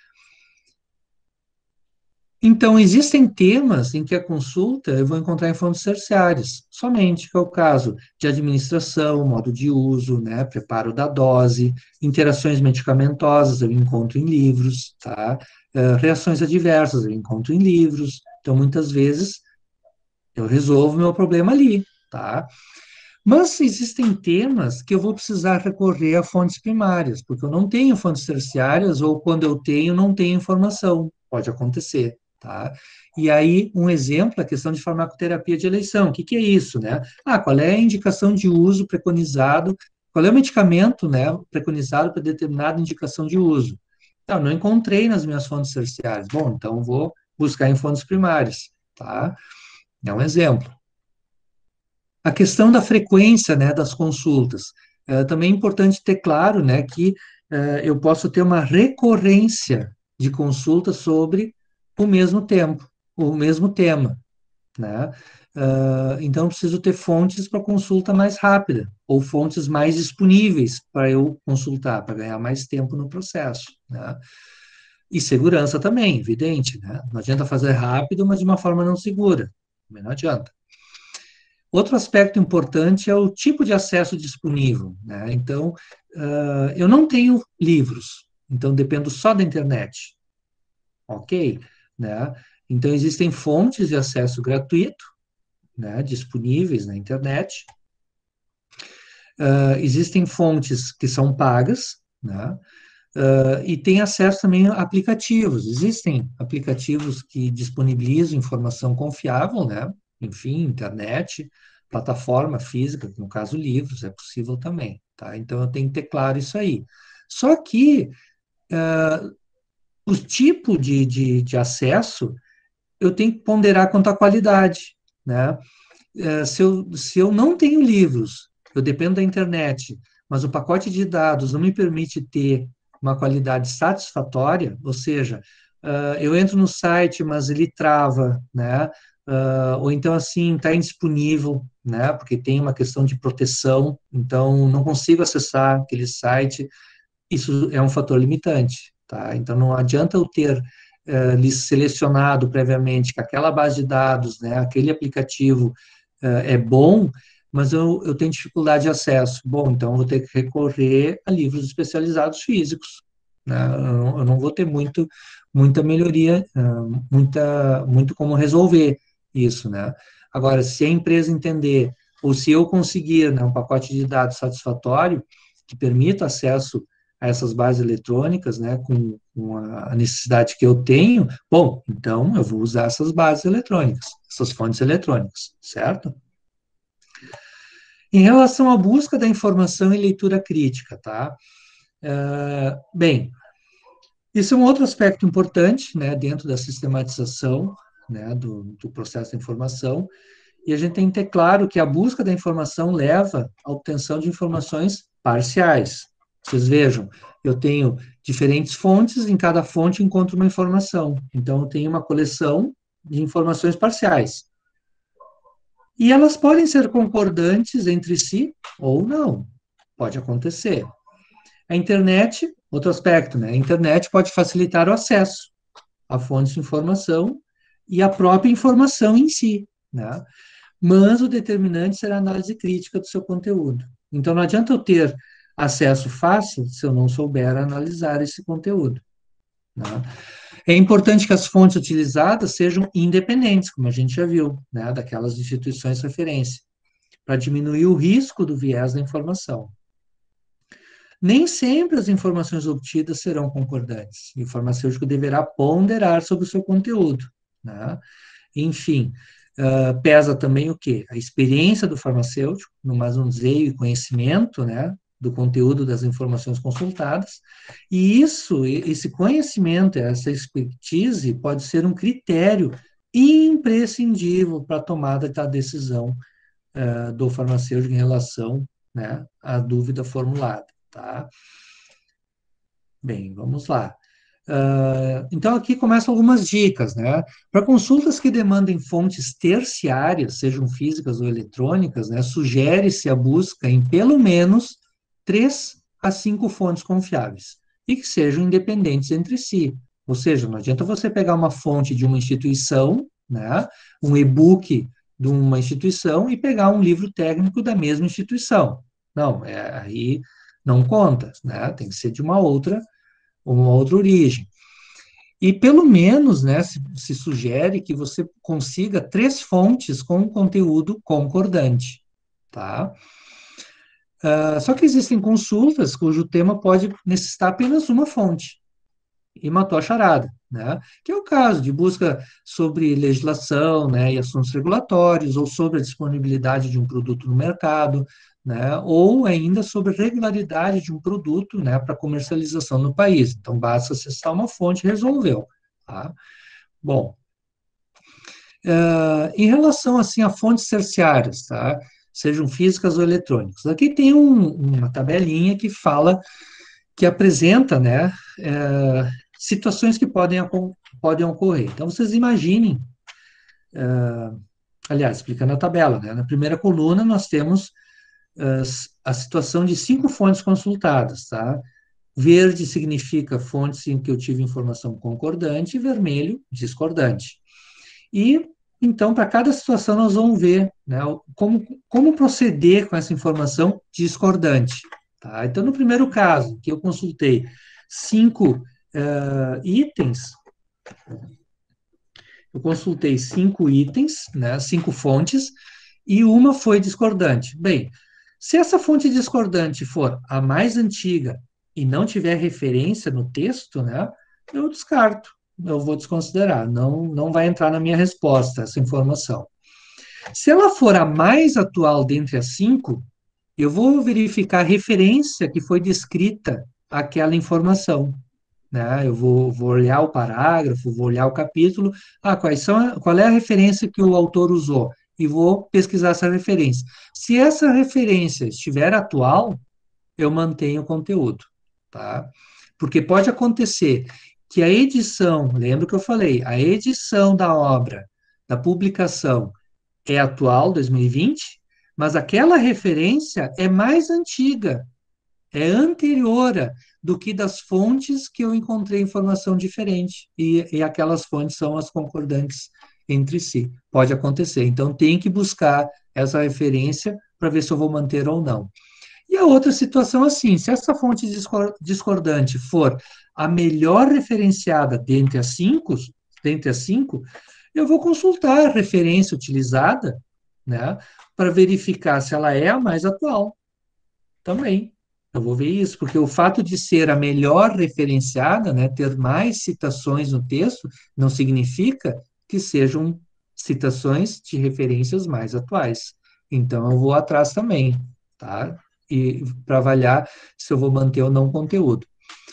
Então, existem temas em que a consulta eu vou encontrar em fontes terciárias, somente, que é o caso de administração, modo de uso, né, preparo da dose, interações medicamentosas eu encontro em livros, tá? Uh, reações adversas eu encontro em livros. Então, muitas vezes, eu resolvo meu problema ali, tá? Mas existem temas que eu vou precisar recorrer a fontes primárias, porque eu não tenho fontes terciárias, ou quando eu tenho, não tenho informação. Pode acontecer. Tá? E aí, um exemplo, a questão de farmacoterapia de eleição. O que, que é isso, né? Ah, qual é a indicação de uso preconizado, qual é o medicamento, né, preconizado para determinada indicação de uso? Não, não encontrei nas minhas fontes terciárias. Bom, então vou buscar em fontes primárias, tá? É um exemplo. A questão da frequência, né, das consultas. É também é importante ter claro, né, que é, eu posso ter uma recorrência de consulta sobre o mesmo tempo, o mesmo tema, né? Uh, então, eu preciso ter fontes para consulta mais rápida, ou fontes mais disponíveis para eu consultar, para ganhar mais tempo no processo, né? E segurança também, evidente, né? Não adianta fazer rápido, mas de uma forma não segura, também não adianta. Outro aspecto importante é o tipo de acesso disponível, né? Então, uh, eu não tenho livros, então dependo só da internet, ok? Né? Então, existem fontes de acesso gratuito, né, disponíveis na internet. Uh, existem fontes que são pagas, né? Uh, e tem acesso também a aplicativos. Existem aplicativos que disponibilizam informação confiável, né? Enfim, internet, plataforma física, no caso livros, é possível também, tá? Então, eu tenho que ter claro isso aí. Só que uh, o tipo de, de, de acesso eu tenho que ponderar quanto à qualidade, né? Se eu, se eu não tenho livros, eu dependo da internet, mas o pacote de dados não me permite ter uma qualidade satisfatória, ou seja, uh, eu entro no site, mas ele trava, né? Uh, ou então, assim, está indisponível, né? Porque tem uma questão de proteção, então não consigo acessar aquele site, isso é um fator limitante, tá? Então, não adianta eu ter uh, selecionado previamente que aquela base de dados, né, aquele aplicativo uh, é bom, mas eu, eu tenho dificuldade de acesso. Bom, então eu vou ter que recorrer a livros especializados físicos, né? Eu não, eu não vou ter muito, muita melhoria, uh, muita, muito como resolver isso, né? Agora, se a empresa entender, ou se eu conseguir, né, um pacote de dados satisfatório, que permita acesso a essas bases eletrônicas, né, com, com a necessidade que eu tenho, bom, então eu vou usar essas bases eletrônicas, essas fontes eletrônicas, certo? Em relação à busca da informação e leitura crítica, tá? Uh, bem, esse é um outro aspecto importante, né, dentro da sistematização, né, do, do processo de informação, e a gente tem que ter claro que a busca da informação leva à obtenção de informações parciais. Vocês vejam, eu tenho diferentes fontes, em cada fonte encontro uma informação. Então, eu tenho uma coleção de informações parciais. E elas podem ser concordantes entre si ou não. Pode acontecer. A internet, outro aspecto, né? A internet pode facilitar o acesso a fontes de informação e a própria informação em si, né? Mas o determinante será a análise crítica do seu conteúdo. Então, não adianta eu ter acesso fácil se eu não souber analisar esse conteúdo, né? É importante que as fontes utilizadas sejam independentes, como a gente já viu, né, daquelas instituições de referência, para diminuir o risco do viés da informação. Nem sempre as informações obtidas serão concordantes, e o farmacêutico deverá ponderar sobre o seu conteúdo, né? Enfim, uh, pesa também o quê? A experiência do farmacêutico no manuseio e conhecimento, né, do conteúdo das informações consultadas, e isso, esse conhecimento, essa expertise pode ser um critério imprescindível para a tomada da decisão uh, do farmacêutico em relação, né, à dúvida formulada, tá? Bem, vamos lá. Uh, então, aqui começam algumas dicas, né? Para consultas que demandem fontes terciárias, sejam físicas ou eletrônicas, né, sugere-se a busca em pelo menos três a cinco fontes confiáveis e que sejam independentes entre si. Ou seja, não adianta você pegar uma fonte de uma instituição, né, um e-book de uma instituição e pegar um livro técnico da mesma instituição. Não, é, aí não conta, né? Tem que ser de uma outra uma outra origem. E, pelo menos, né, se, se sugere que você consiga três fontes com um conteúdo concordante, tá? Uh, só que existem consultas cujo tema pode necessitar apenas uma fonte, e matou a charada, né? Que é o caso de busca sobre legislação, né, e assuntos regulatórios, ou sobre a disponibilidade de um produto no mercado, né, ou ainda sobre a regularidade de um produto, né, para comercialização no país. Então, basta acessar uma fonte e resolveu, tá? Bom, uh, em relação, assim, a fontes terciárias, tá? Sejam físicas ou eletrônicas. Aqui tem um, uma tabelinha que fala, que apresenta, né, uh, situações que podem, podem ocorrer. Então, vocês imaginem, uh, aliás, explicando a tabela, né, na primeira coluna nós temos uh, a situação de cinco fontes consultadas, tá? Verde significa fontes em que eu tive informação concordante, e vermelho, discordante. E, então, para cada situação nós vamos ver, né, como, como proceder com essa informação discordante, tá? Então, no primeiro caso, que eu consultei cinco Uh, itens, eu consultei cinco itens, né, cinco fontes, e uma foi discordante. Bem, se essa fonte discordante for a mais antiga e não tiver referência no texto, né, eu descarto, eu vou desconsiderar, não, não vai entrar na minha resposta essa informação. Se ela for a mais atual dentre as cinco, eu vou verificar a referência que foi descrita àquela informação. Né? Eu vou, vou olhar o parágrafo, vou olhar o capítulo, ah, quais são, qual é a referência que o autor usou? E vou pesquisar essa referência. Se essa referência estiver atual, eu mantenho o conteúdo, tá? Porque pode acontecer que a edição, lembra que eu falei, a edição da obra, da publicação, é atual, dois mil e vinte, mas aquela referência é mais antiga, é anterior do que das fontes que eu encontrei informação diferente, e, e aquelas fontes são as concordantes entre si. Pode acontecer. Então, tem que buscar essa referência para ver se eu vou manter ou não. E a outra situação, assim, se essa fonte discordante for a melhor referenciada dentre as cinco, dentre as cinco, eu vou consultar a referência utilizada, né, para verificar se ela é a mais atual também. Eu vou ver isso, porque o fato de ser a melhor referenciada, né, ter mais citações no texto, não significa que sejam citações de referências mais atuais. Então, eu vou atrás também, tá? E para avaliar se eu vou manter ou não o conteúdo.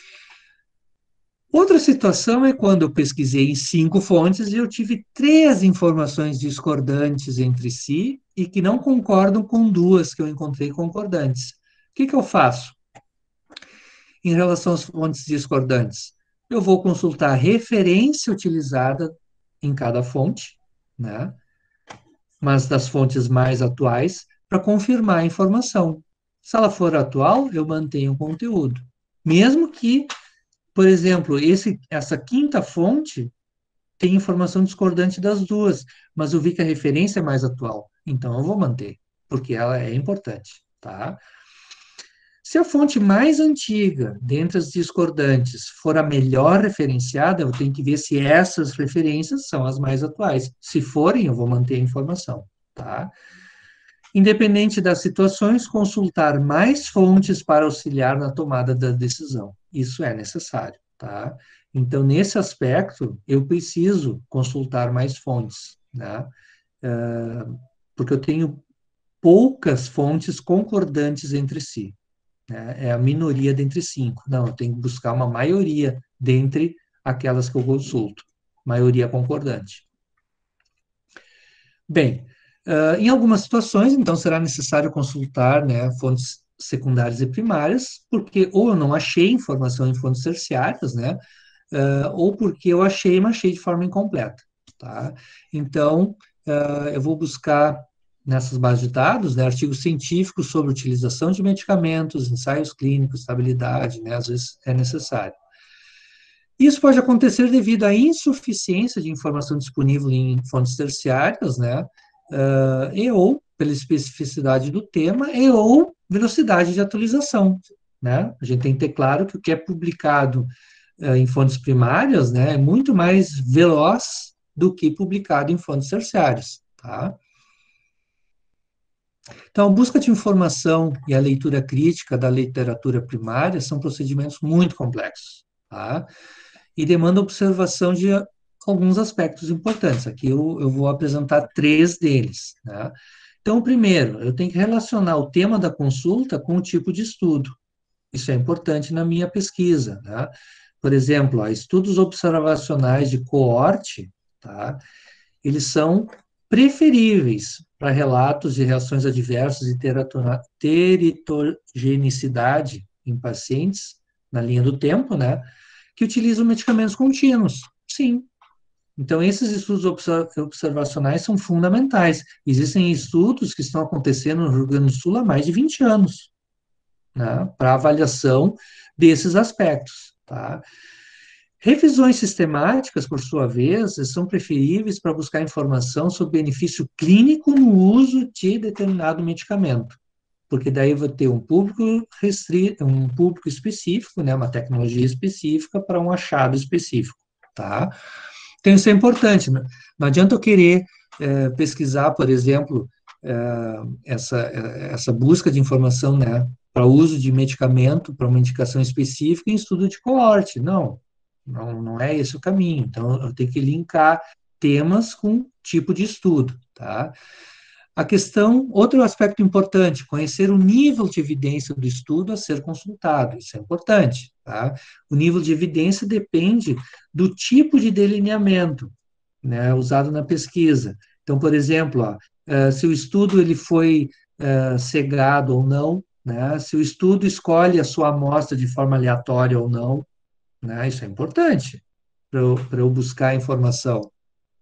Outra situação é quando eu pesquisei em cinco fontes e eu tive três informações discordantes entre si e que não concordam com duas que eu encontrei concordantes. O que, que eu faço? Em relação às fontes discordantes, eu vou consultar a referência utilizada em cada fonte, né? mas das fontes mais atuais, para confirmar a informação. Se ela for atual, eu mantenho o conteúdo. Mesmo que, por exemplo, esse, essa quinta fonte tem informação discordante das duas, mas eu vi que a referência é mais atual, então eu vou manter, porque ela é importante, tá? Se a fonte mais antiga, dentre as discordantes, for a melhor referenciada, eu tenho que ver se essas referências são as mais atuais. Se forem, eu vou manter a informação, tá? Independente das situações, consultar mais fontes para auxiliar na tomada da decisão. Isso é necessário, tá? Então, nesse aspecto, eu preciso consultar mais fontes, né? Uh, porque eu tenho poucas fontes concordantes entre si, né? É a minoria dentre cinco. Não, eu tenho que buscar uma maioria dentre aquelas que eu consulto, maioria concordante. Bem, uh, em algumas situações, então, será necessário consultar, né, fontes secundárias e primárias, porque ou eu não achei informação em fontes terciárias, né, uh, ou porque eu achei, mas achei de forma incompleta, tá? Então, uh, eu vou buscar nessas bases de dados, né, artigos científicos sobre utilização de medicamentos, ensaios clínicos, estabilidade, né, às vezes é necessário. Isso pode acontecer devido à insuficiência de informação disponível em fontes terciárias, né, uh, e ou pela especificidade do tema, e ou velocidade de atualização, né? A gente tem que ter claro que o que é publicado uh, em fontes primárias, né, é muito mais veloz do que publicado em fontes terciárias, tá? Então, a busca de informação e a leitura crítica da literatura primária são procedimentos muito complexos, tá? E demandam observação de alguns aspectos importantes. Aqui eu, eu vou apresentar três deles, né? Então, o primeiro, eu tenho que relacionar o tema da consulta com o tipo de estudo. Isso é importante na minha pesquisa, né? Por exemplo, ó, estudos observacionais de coorte, tá? Eles são preferíveis para relatos de reações adversas e teratogenicidade em pacientes, na linha do tempo, né, que utilizam medicamentos contínuos. Sim. Então, esses estudos observacionais são fundamentais. Existem estudos que estão acontecendo no Rio Grande do Sul há mais de vinte anos, né, para avaliação desses aspectos, tá? Revisões sistemáticas, por sua vez, são preferíveis para buscar informação sobre benefício clínico no uso de determinado medicamento, porque daí vai ter um público restrito, um público específico, né, uma tecnologia específica para um achado específico, tá? Então, isso é importante, né? Não adianta eu querer é, pesquisar, por exemplo, é, essa, essa busca de informação, né, para uso de medicamento, para uma indicação específica em estudo de coorte, não. Não, não é esse o caminho. Então, eu tenho que linkar temas com tipo de estudo, tá? A questão, outro aspecto importante, conhecer o nível de evidência do estudo a ser consultado, isso é importante, tá? O nível de evidência depende do tipo de delineamento, né, usado na pesquisa. Então, por exemplo, ó, se o estudo ele foi uh, cegado ou não, né, se o estudo escolhe a sua amostra de forma aleatória ou não, né? Isso é importante para eu, para eu buscar informação.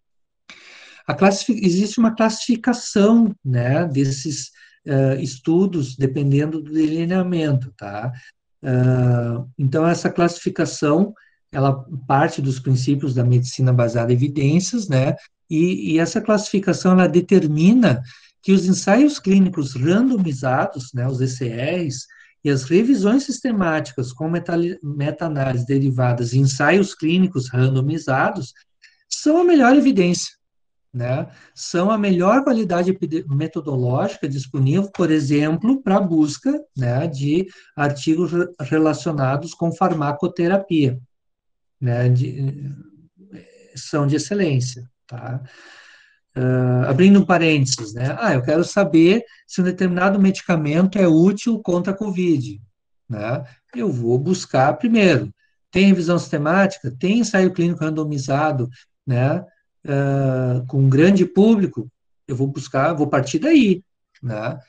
A existe uma classificação, né, desses uh, estudos dependendo do delineamento, tá? Uh, então, essa classificação, ela parte dos princípios da medicina baseada em evidências, né? E, e essa classificação, ela determina que os ensaios clínicos randomizados, né, os E C Rs, e as revisões sistemáticas com meta-análise derivadas em ensaios clínicos randomizados são a melhor evidência, né? São a melhor qualidade metodológica disponível, por exemplo, para a busca, né, de artigos relacionados com farmacoterapia, né? De, são de excelência, tá? Uh, abrindo um parênteses, né? Ah, eu quero saber se um determinado medicamento é útil contra a Covid, né? Eu vou buscar primeiro. Tem revisão sistemática? Tem ensaio clínico randomizado, né? Uh, com um grande público? Eu vou buscar, vou partir daí, né?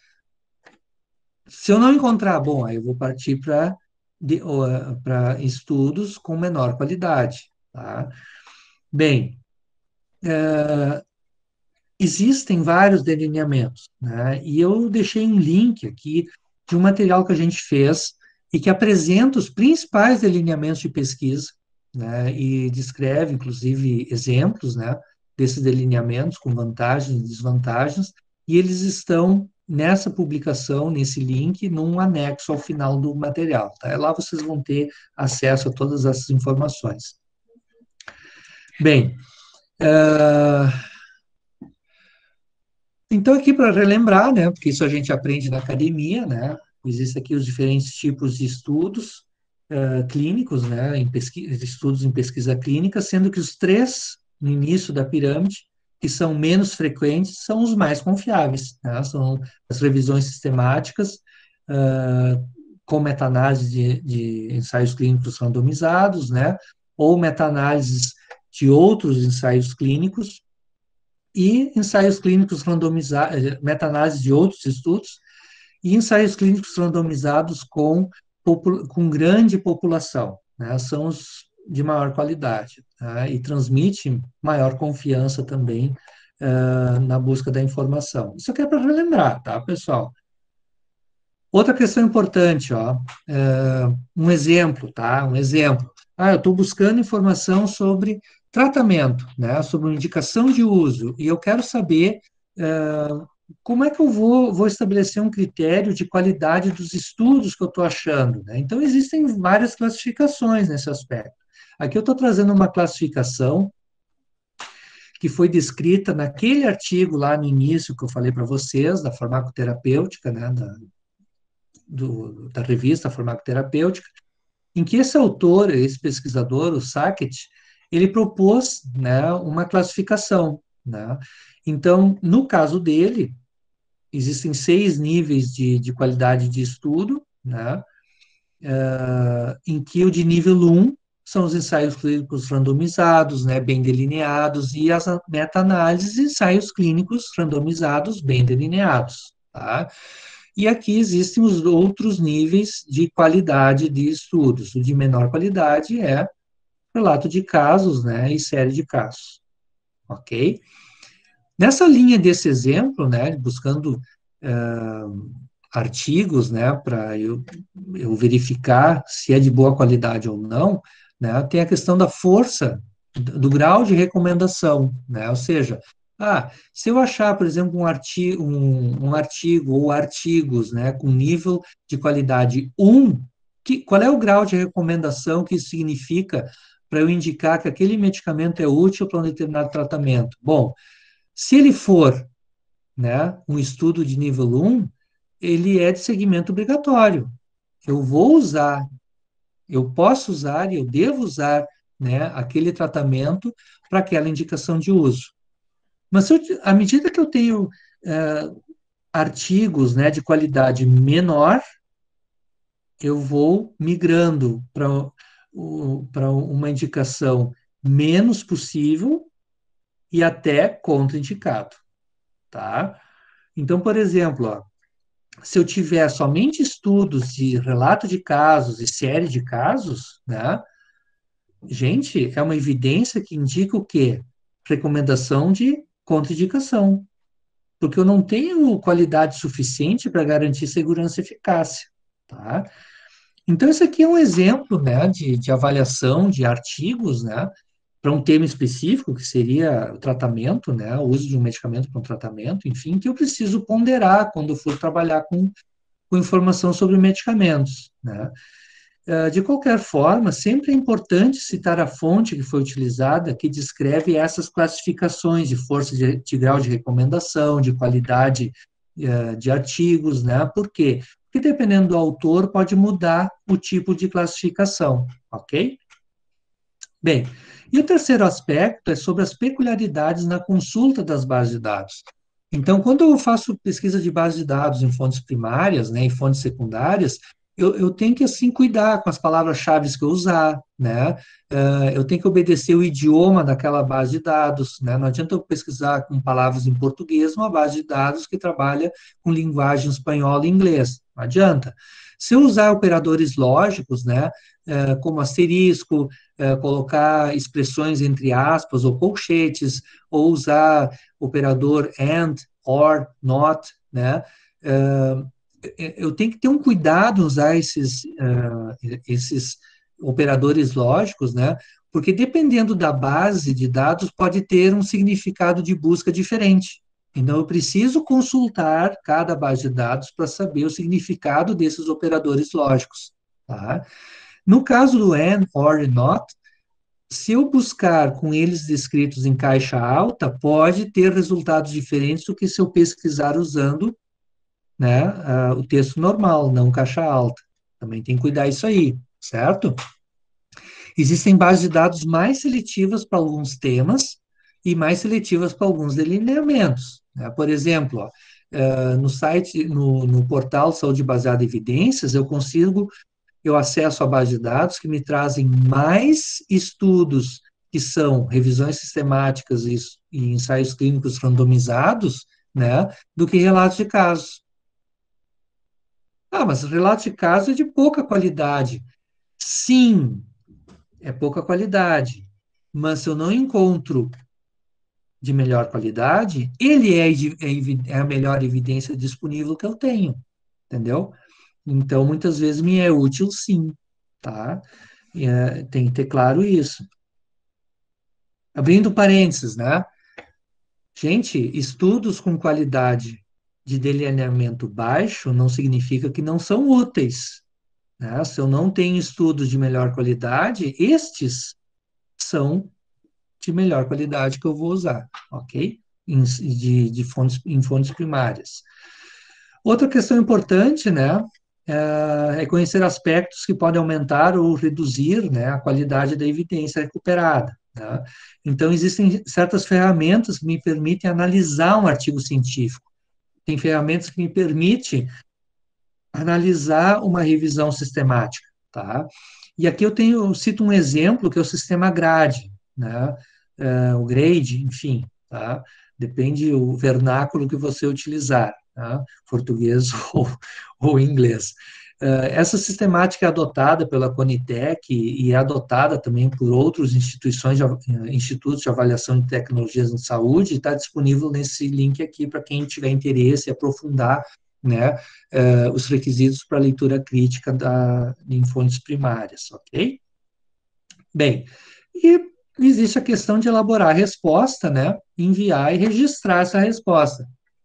Se eu não encontrar, bom, aí eu vou partir para para estudos com menor qualidade, tá? Bem, uh, existem vários delineamentos, né? E eu deixei um link aqui de um material que a gente fez e que apresenta os principais delineamentos de pesquisa, né? E descreve, inclusive, exemplos, né, desses delineamentos com vantagens e desvantagens, e eles estão nessa publicação, nesse link, num anexo ao final do material, tá? Lá vocês vão ter acesso a todas essas informações. Bem, uh, então aqui para relembrar, né, porque isso a gente aprende na academia, né, existem aqui os diferentes tipos de estudos uh, clínicos, né, em pesquisa, estudos em pesquisa clínica, sendo que os três no início da pirâmide, que são menos frequentes, são os mais confiáveis, né, são as revisões sistemáticas, uh, com meta-análise de, de ensaios clínicos randomizados, né, ou meta-análises de outros ensaios clínicos, e ensaios clínicos randomizados, meta-análise de outros estudos, e ensaios clínicos randomizados com, com grande população, né, são os de maior qualidade, tá, e transmite maior confiança também uh, na busca da informação. Isso aqui é para relembrar, tá, pessoal? Outra questão importante, ó, uh, um exemplo, tá, um exemplo. Ah, eu estou buscando informação sobre tratamento, né, sobre uma indicação de uso, e eu quero saber uh, como é que eu vou, vou estabelecer um critério de qualidade dos estudos que eu estou achando, né? Então, existem várias classificações nesse aspecto. Aqui eu estou trazendo uma classificação que foi descrita naquele artigo lá no início que eu falei para vocês, da farmacoterapêutica, né, da, do, da revista farmacoterapêutica, em que esse autor, esse pesquisador, o Sackett, ele propôs, né, uma classificação, né? Então, no caso dele, existem seis níveis de, de qualidade de estudo, né, uh, em que o de nível um são os ensaios clínicos randomizados, né, bem delineados, e as meta-análises e ensaios clínicos randomizados, bem delineados, tá? E aqui existem os outros níveis de qualidade de estudos. O de menor qualidade é relato de casos, né, e série de casos, ok? Nessa linha desse exemplo, né, buscando uh, artigos, né, para eu, eu verificar se é de boa qualidade ou não, né, tem a questão da força, do, do grau de recomendação, né, ou seja, ah, se eu achar, por exemplo, um artigo, um, um artigo ou artigos, né, com nível de qualidade um, que, qual é o grau de recomendação que isso significa para eu indicar que aquele medicamento é útil para um determinado tratamento? Bom, se ele for, né, um estudo de nível um, ele é de segmento obrigatório. Eu vou usar, eu posso usar e eu devo usar, né, aquele tratamento para aquela indicação de uso. Mas se eu, à medida que eu tenho uh, artigos, né, de qualidade menor, eu vou migrando para para uma indicação menos possível e até contraindicado, tá? Então, por exemplo, ó, se eu tiver somente estudos de relato de casos e série de casos, né, gente, é uma evidência que indica o quê? Recomendação de contraindicação, porque eu não tenho qualidade suficiente para garantir segurança e eficácia, tá? Então, esse aqui é um exemplo, né, de, de avaliação de artigos, né, para um tema específico, que seria o tratamento, né, o uso de um medicamento para um tratamento, enfim, que eu preciso ponderar quando eu for trabalhar com, com informação sobre medicamentos, né. De qualquer forma, sempre é importante citar a fonte que foi utilizada, que descreve essas classificações de força de, de grau de recomendação, de qualidade uh, de artigos, né? Por quê? Porque dependendo do autor, pode mudar o tipo de classificação, ok? Bem, e o terceiro aspecto é sobre as peculiaridades na consulta das bases de dados. Então, quando eu faço pesquisa de base de dados em fontes primárias, né, em fontes secundárias, Eu, eu tenho que, assim, cuidar com as palavras-chave que eu usar, né? Uh, eu tenho que obedecer o idioma daquela base de dados, né? Não adianta eu pesquisar com palavras em português uma base de dados que trabalha com linguagem espanhola e inglês, não adianta. Se eu usar operadores lógicos, né, é, como asterisco, é, colocar expressões entre aspas ou colchetes, ou usar operador and, or, not, né, é, eu tenho que ter um cuidado em usar esses, uh, esses operadores lógicos, né? Porque dependendo da base de dados, pode ter um significado de busca diferente. Então, eu preciso consultar cada base de dados para saber o significado desses operadores lógicos. Tá? No caso do and, or e not, se eu buscar com eles descritos em caixa alta, pode ter resultados diferentes do que se eu pesquisar usando, né, uh, o texto normal, não caixa alta. Também tem que cuidar isso aí, certo? Existem bases de dados mais seletivas para alguns temas e mais seletivas para alguns delineamentos. Né? Por exemplo, ó, uh, no site, no, no portal Saúde Baseada em Evidências, eu consigo, eu acesso a base de dados que me trazem mais estudos que são revisões sistemáticas e, e ensaios clínicos randomizados, né, do que relatos de casos. Ah, mas relato de caso é de pouca qualidade. Sim, é pouca qualidade. Mas se eu não encontro de melhor qualidade, ele é, é a melhor evidência disponível que eu tenho, entendeu? Então, muitas vezes me é útil sim, tá? É, tem que ter claro isso. Abrindo parênteses, né? Gente, estudos com qualidade de delineamento baixo não significa que não são úteis. Né? Se eu não tenho estudos de melhor qualidade, estes são de melhor qualidade que eu vou usar, ok? Em, de, de fontes, em fontes primárias. Outra questão importante, né, é conhecer aspectos que podem aumentar ou reduzir, né, a qualidade da evidência recuperada. Né? Então, existem certas ferramentas que me permitem analisar um artigo científico. Tem ferramentas que me permitem analisar uma revisão sistemática, tá? E aqui eu tenho, eu cito um exemplo que é o sistema GRADE, né? Uh, o GRADE, enfim, tá? Depende do vernáculo que você utilizar, tá? Português ou, ou inglês. Uh, essa sistemática é adotada pela Conitec e, e é adotada também por outras instituições, de, institutos de avaliação de tecnologias de saúde, e está disponível nesse link aqui para quem tiver interesse em aprofundar, né, uh, os requisitos para leitura crítica da, em fontes primárias, ok? Bem, e existe a questão de elaborar a resposta, né, enviar e registrar essa resposta.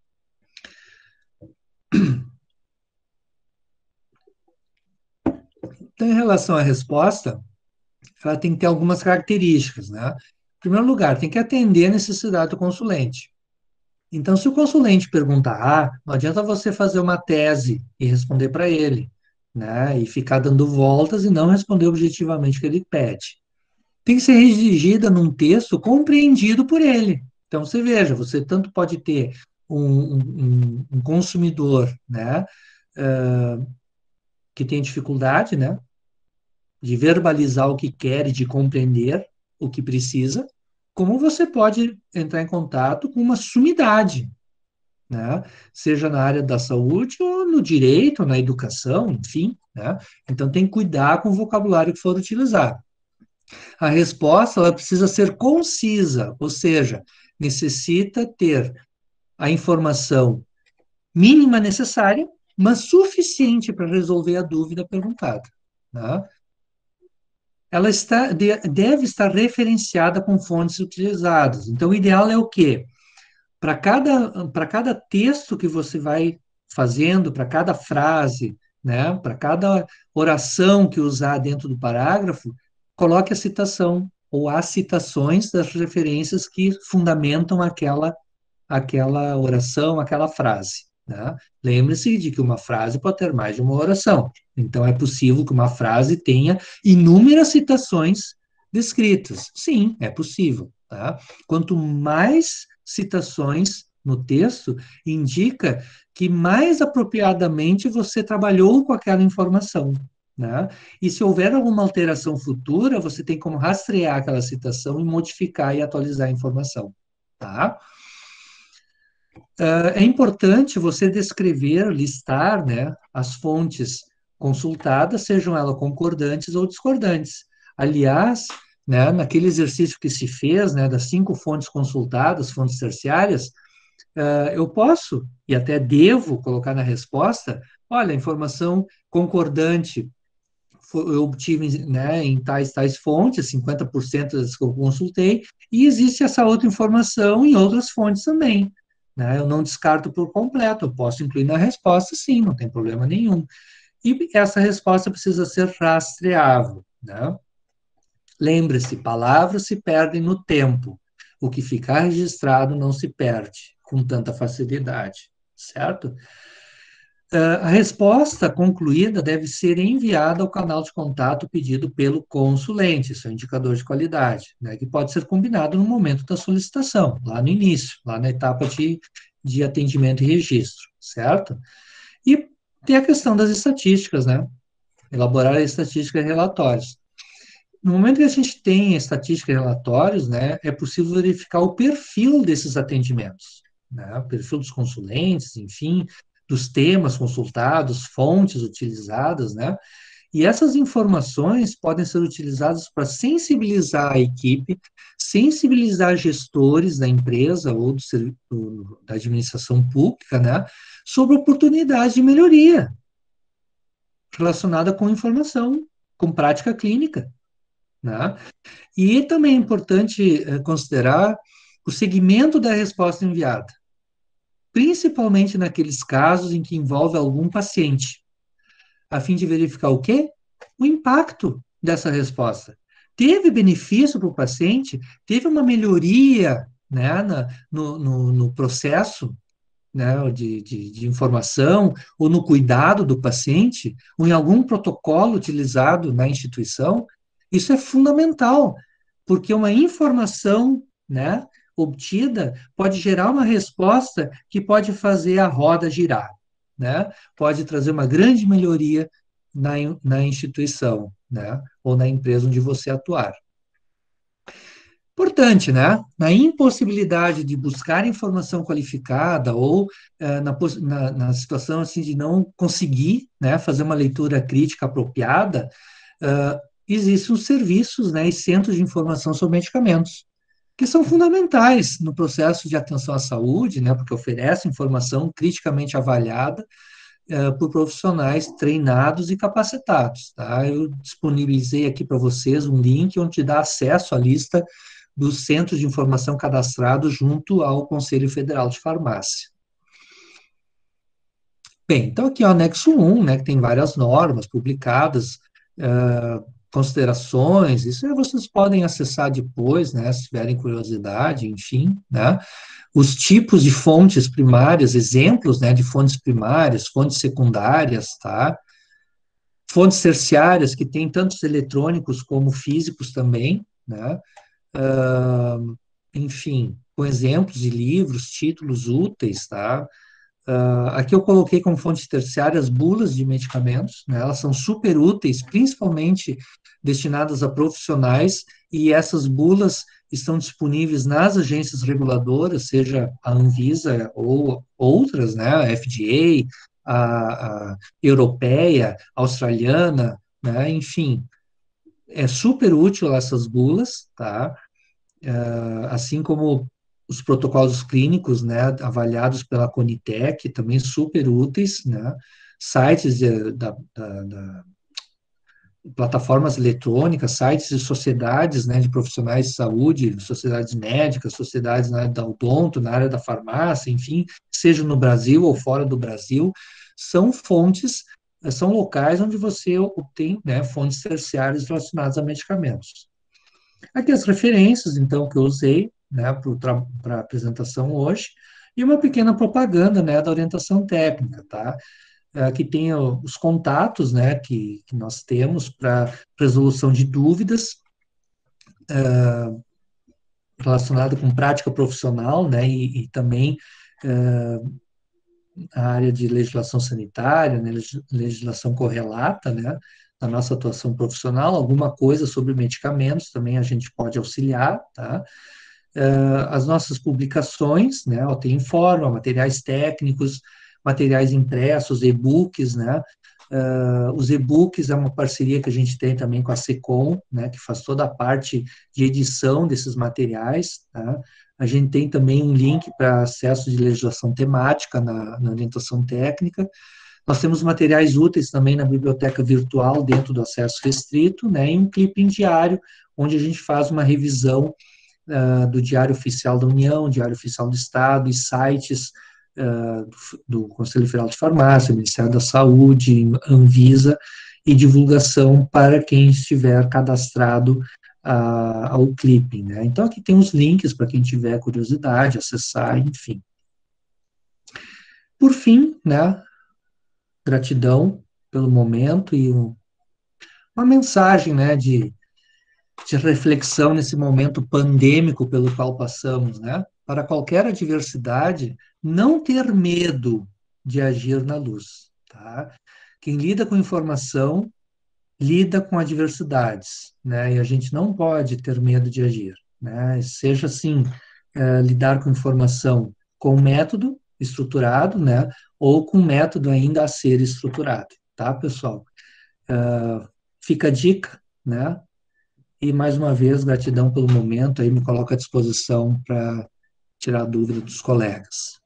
Então, em relação à resposta, ela tem que ter algumas características, né? Em primeiro lugar, tem que atender a necessidade do consulente. Então, se o consulente perguntar, ah, não adianta você fazer uma tese e responder para ele, né? E ficar dando voltas e não responder objetivamente o que ele pede. Tem que ser redigida num texto compreendido por ele. Então, você veja, você tanto pode ter um, um, um consumidor, né? Uh, que tem dificuldade, né? De verbalizar o que quer e de compreender o que precisa, como você pode entrar em contato com uma sumidade, né? Seja na área da saúde ou no direito, ou na educação, enfim, né? Então tem que cuidar com o vocabulário que for utilizado. A resposta ela precisa ser concisa, ou seja, necessita ter a informação mínima necessária, mas suficiente para resolver a dúvida perguntada, né? Ela está, deve estar referenciada com fontes utilizadas. Então, o ideal é o quê? Para cada, para cada texto que você vai fazendo, para cada frase, né, para cada oração que usar dentro do parágrafo, coloque a citação ou as citações das referências que fundamentam aquela, aquela oração, aquela frase. Né? Lembre-se de que uma frase pode ter mais de uma oração. Então, é possível que uma frase tenha inúmeras citações descritas. Sim, é possível. Tá? Quanto mais citações no texto, indica que mais apropriadamente você trabalhou com aquela informação. Né? E se houver alguma alteração futura, você tem como rastrear aquela citação e modificar e atualizar a informação. Tá? Uh, é importante você descrever, listar, né, as fontes consultadas, sejam elas concordantes ou discordantes. Aliás, né, naquele exercício que se fez, né, das cinco fontes consultadas, fontes terciárias, uh, eu posso e até devo colocar na resposta, olha, informação concordante eu obtive, né, em tais, tais fontes, cinquenta por cento das que eu consultei, e existe essa outra informação em outras fontes também. Né? Eu não descarto por completo, eu posso incluir na resposta, sim, não tem problema nenhum. E essa resposta precisa ser rastreável. Né? Lembre-se, palavras se perdem no tempo. O que ficar registrado não se perde com tanta facilidade, certo? A resposta concluída deve ser enviada ao canal de contato pedido pelo consulente, isso é um indicador de qualidade, né, que pode ser combinado no momento da solicitação, lá no início, lá na etapa de, de atendimento e registro, certo? E tem a questão das estatísticas, né? Elaborar estatísticas e relatórios. No momento que a gente tem estatísticas e relatórios, né, é possível verificar o perfil desses atendimentos, né, o perfil dos consulentes, enfim, dos temas consultados, fontes utilizadas, né, e essas informações podem ser utilizadas para sensibilizar a equipe, sensibilizar gestores da empresa ou do, do, da administração pública, né, sobre oportunidades de melhoria relacionada com informação, com prática clínica. Né? E também é importante considerar o segmento da resposta enviada, principalmente naqueles casos em que envolve algum paciente, a fim de verificar o quê? O impacto dessa resposta. Teve benefício para o paciente? Teve uma melhoria, né, na, no, no, no processo, né, de, de, de informação, ou no cuidado do paciente, ou em algum protocolo utilizado na instituição? Isso é fundamental, porque uma informação, né, obtida pode gerar uma resposta que pode fazer a roda girar, né? Pode trazer uma grande melhoria na, na instituição, né, ou na empresa onde você atuar. Importante, né? Na impossibilidade de buscar informação qualificada ou eh, na, na, na situação assim de não conseguir, né, fazer uma leitura crítica apropriada, uh, existem os serviços, né, e centros de informação sobre medicamentos, que são fundamentais no processo de atenção à saúde, né, porque oferecem informação criticamente avaliada uh, por profissionais treinados e capacitados. Tá? Eu disponibilizei aqui para vocês um link onde dá acesso à lista dos centros de informação cadastrados junto ao Conselho Federal de Farmácia. Bem, então aqui é o anexo um, né, que tem várias normas publicadas, uh, considerações, isso aí vocês podem acessar depois, né, se tiverem curiosidade, enfim, né, os tipos de fontes primárias, exemplos, né, de fontes primárias, fontes secundárias, tá, fontes terciárias, que tem tantos eletrônicos como físicos também, né, uh, enfim, com exemplos de livros, títulos úteis, tá, Uh, aqui eu coloquei como fontes terciárias bulas de medicamentos, né? Elas são super úteis, principalmente destinadas a profissionais, e essas bulas estão disponíveis nas agências reguladoras, seja a Anvisa ou outras, né? A F D A, a, a europeia, a australiana, né? Enfim, é super útil essas bulas, tá? Uh, assim como os protocolos clínicos, né, avaliados pela Conitec, também super úteis, né, sites de, da, da, da, plataformas eletrônicas, sites de sociedades, né, de profissionais de saúde, sociedades médicas, sociedades na área da odonto, na área da farmácia, enfim, seja no Brasil ou fora do Brasil, são fontes, são locais onde você obtém, né, fontes terciárias relacionadas a medicamentos. Aqui as referências, então, que eu usei, né, para a apresentação hoje, e uma pequena propaganda, né, da orientação técnica, tá? Aqui tem os contatos, né, que, que nós temos para resolução de dúvidas uh, relacionada com prática profissional, né, e, e também uh, a área de legislação sanitária, né, legislação correlata, né, na nossa atuação profissional, alguma coisa sobre medicamentos também a gente pode auxiliar, tá? uh, as nossas publicações, né, ó, tem Informa, materiais técnicos, materiais impressos, e-books, né, uh, os e-books é uma parceria que a gente tem também com a SECOM, né, que faz toda a parte de edição desses materiais, tá? A gente tem também um link para acesso de legislação temática na, na orientação técnica. Nós temos materiais úteis também na biblioteca virtual, dentro do acesso restrito, né, e um clipping diário, onde a gente faz uma revisão uh, do Diário Oficial da União, Diário Oficial do Estado e sites uh, do, do Conselho Federal de Farmácia, Ministério da Saúde, Anvisa, e divulgação para quem estiver cadastrado uh, ao clipping, né. Então, aqui tem os links para quem tiver curiosidade, acessar, enfim. Por fim, né, gratidão pelo momento e um, uma mensagem, né, de, de reflexão nesse momento pandêmico pelo qual passamos, né? Para qualquer adversidade, não ter medo de agir na luz, tá? Quem lida com informação, lida com adversidades, né? E a gente não pode ter medo de agir, né? Seja assim, é, lidar com informação com método estruturado, né? Ou com método ainda a ser estruturado, tá, pessoal? Uh, fica a dica, né? E mais uma vez, gratidão pelo momento, aí me coloco à disposição para tirar dúvida dos colegas.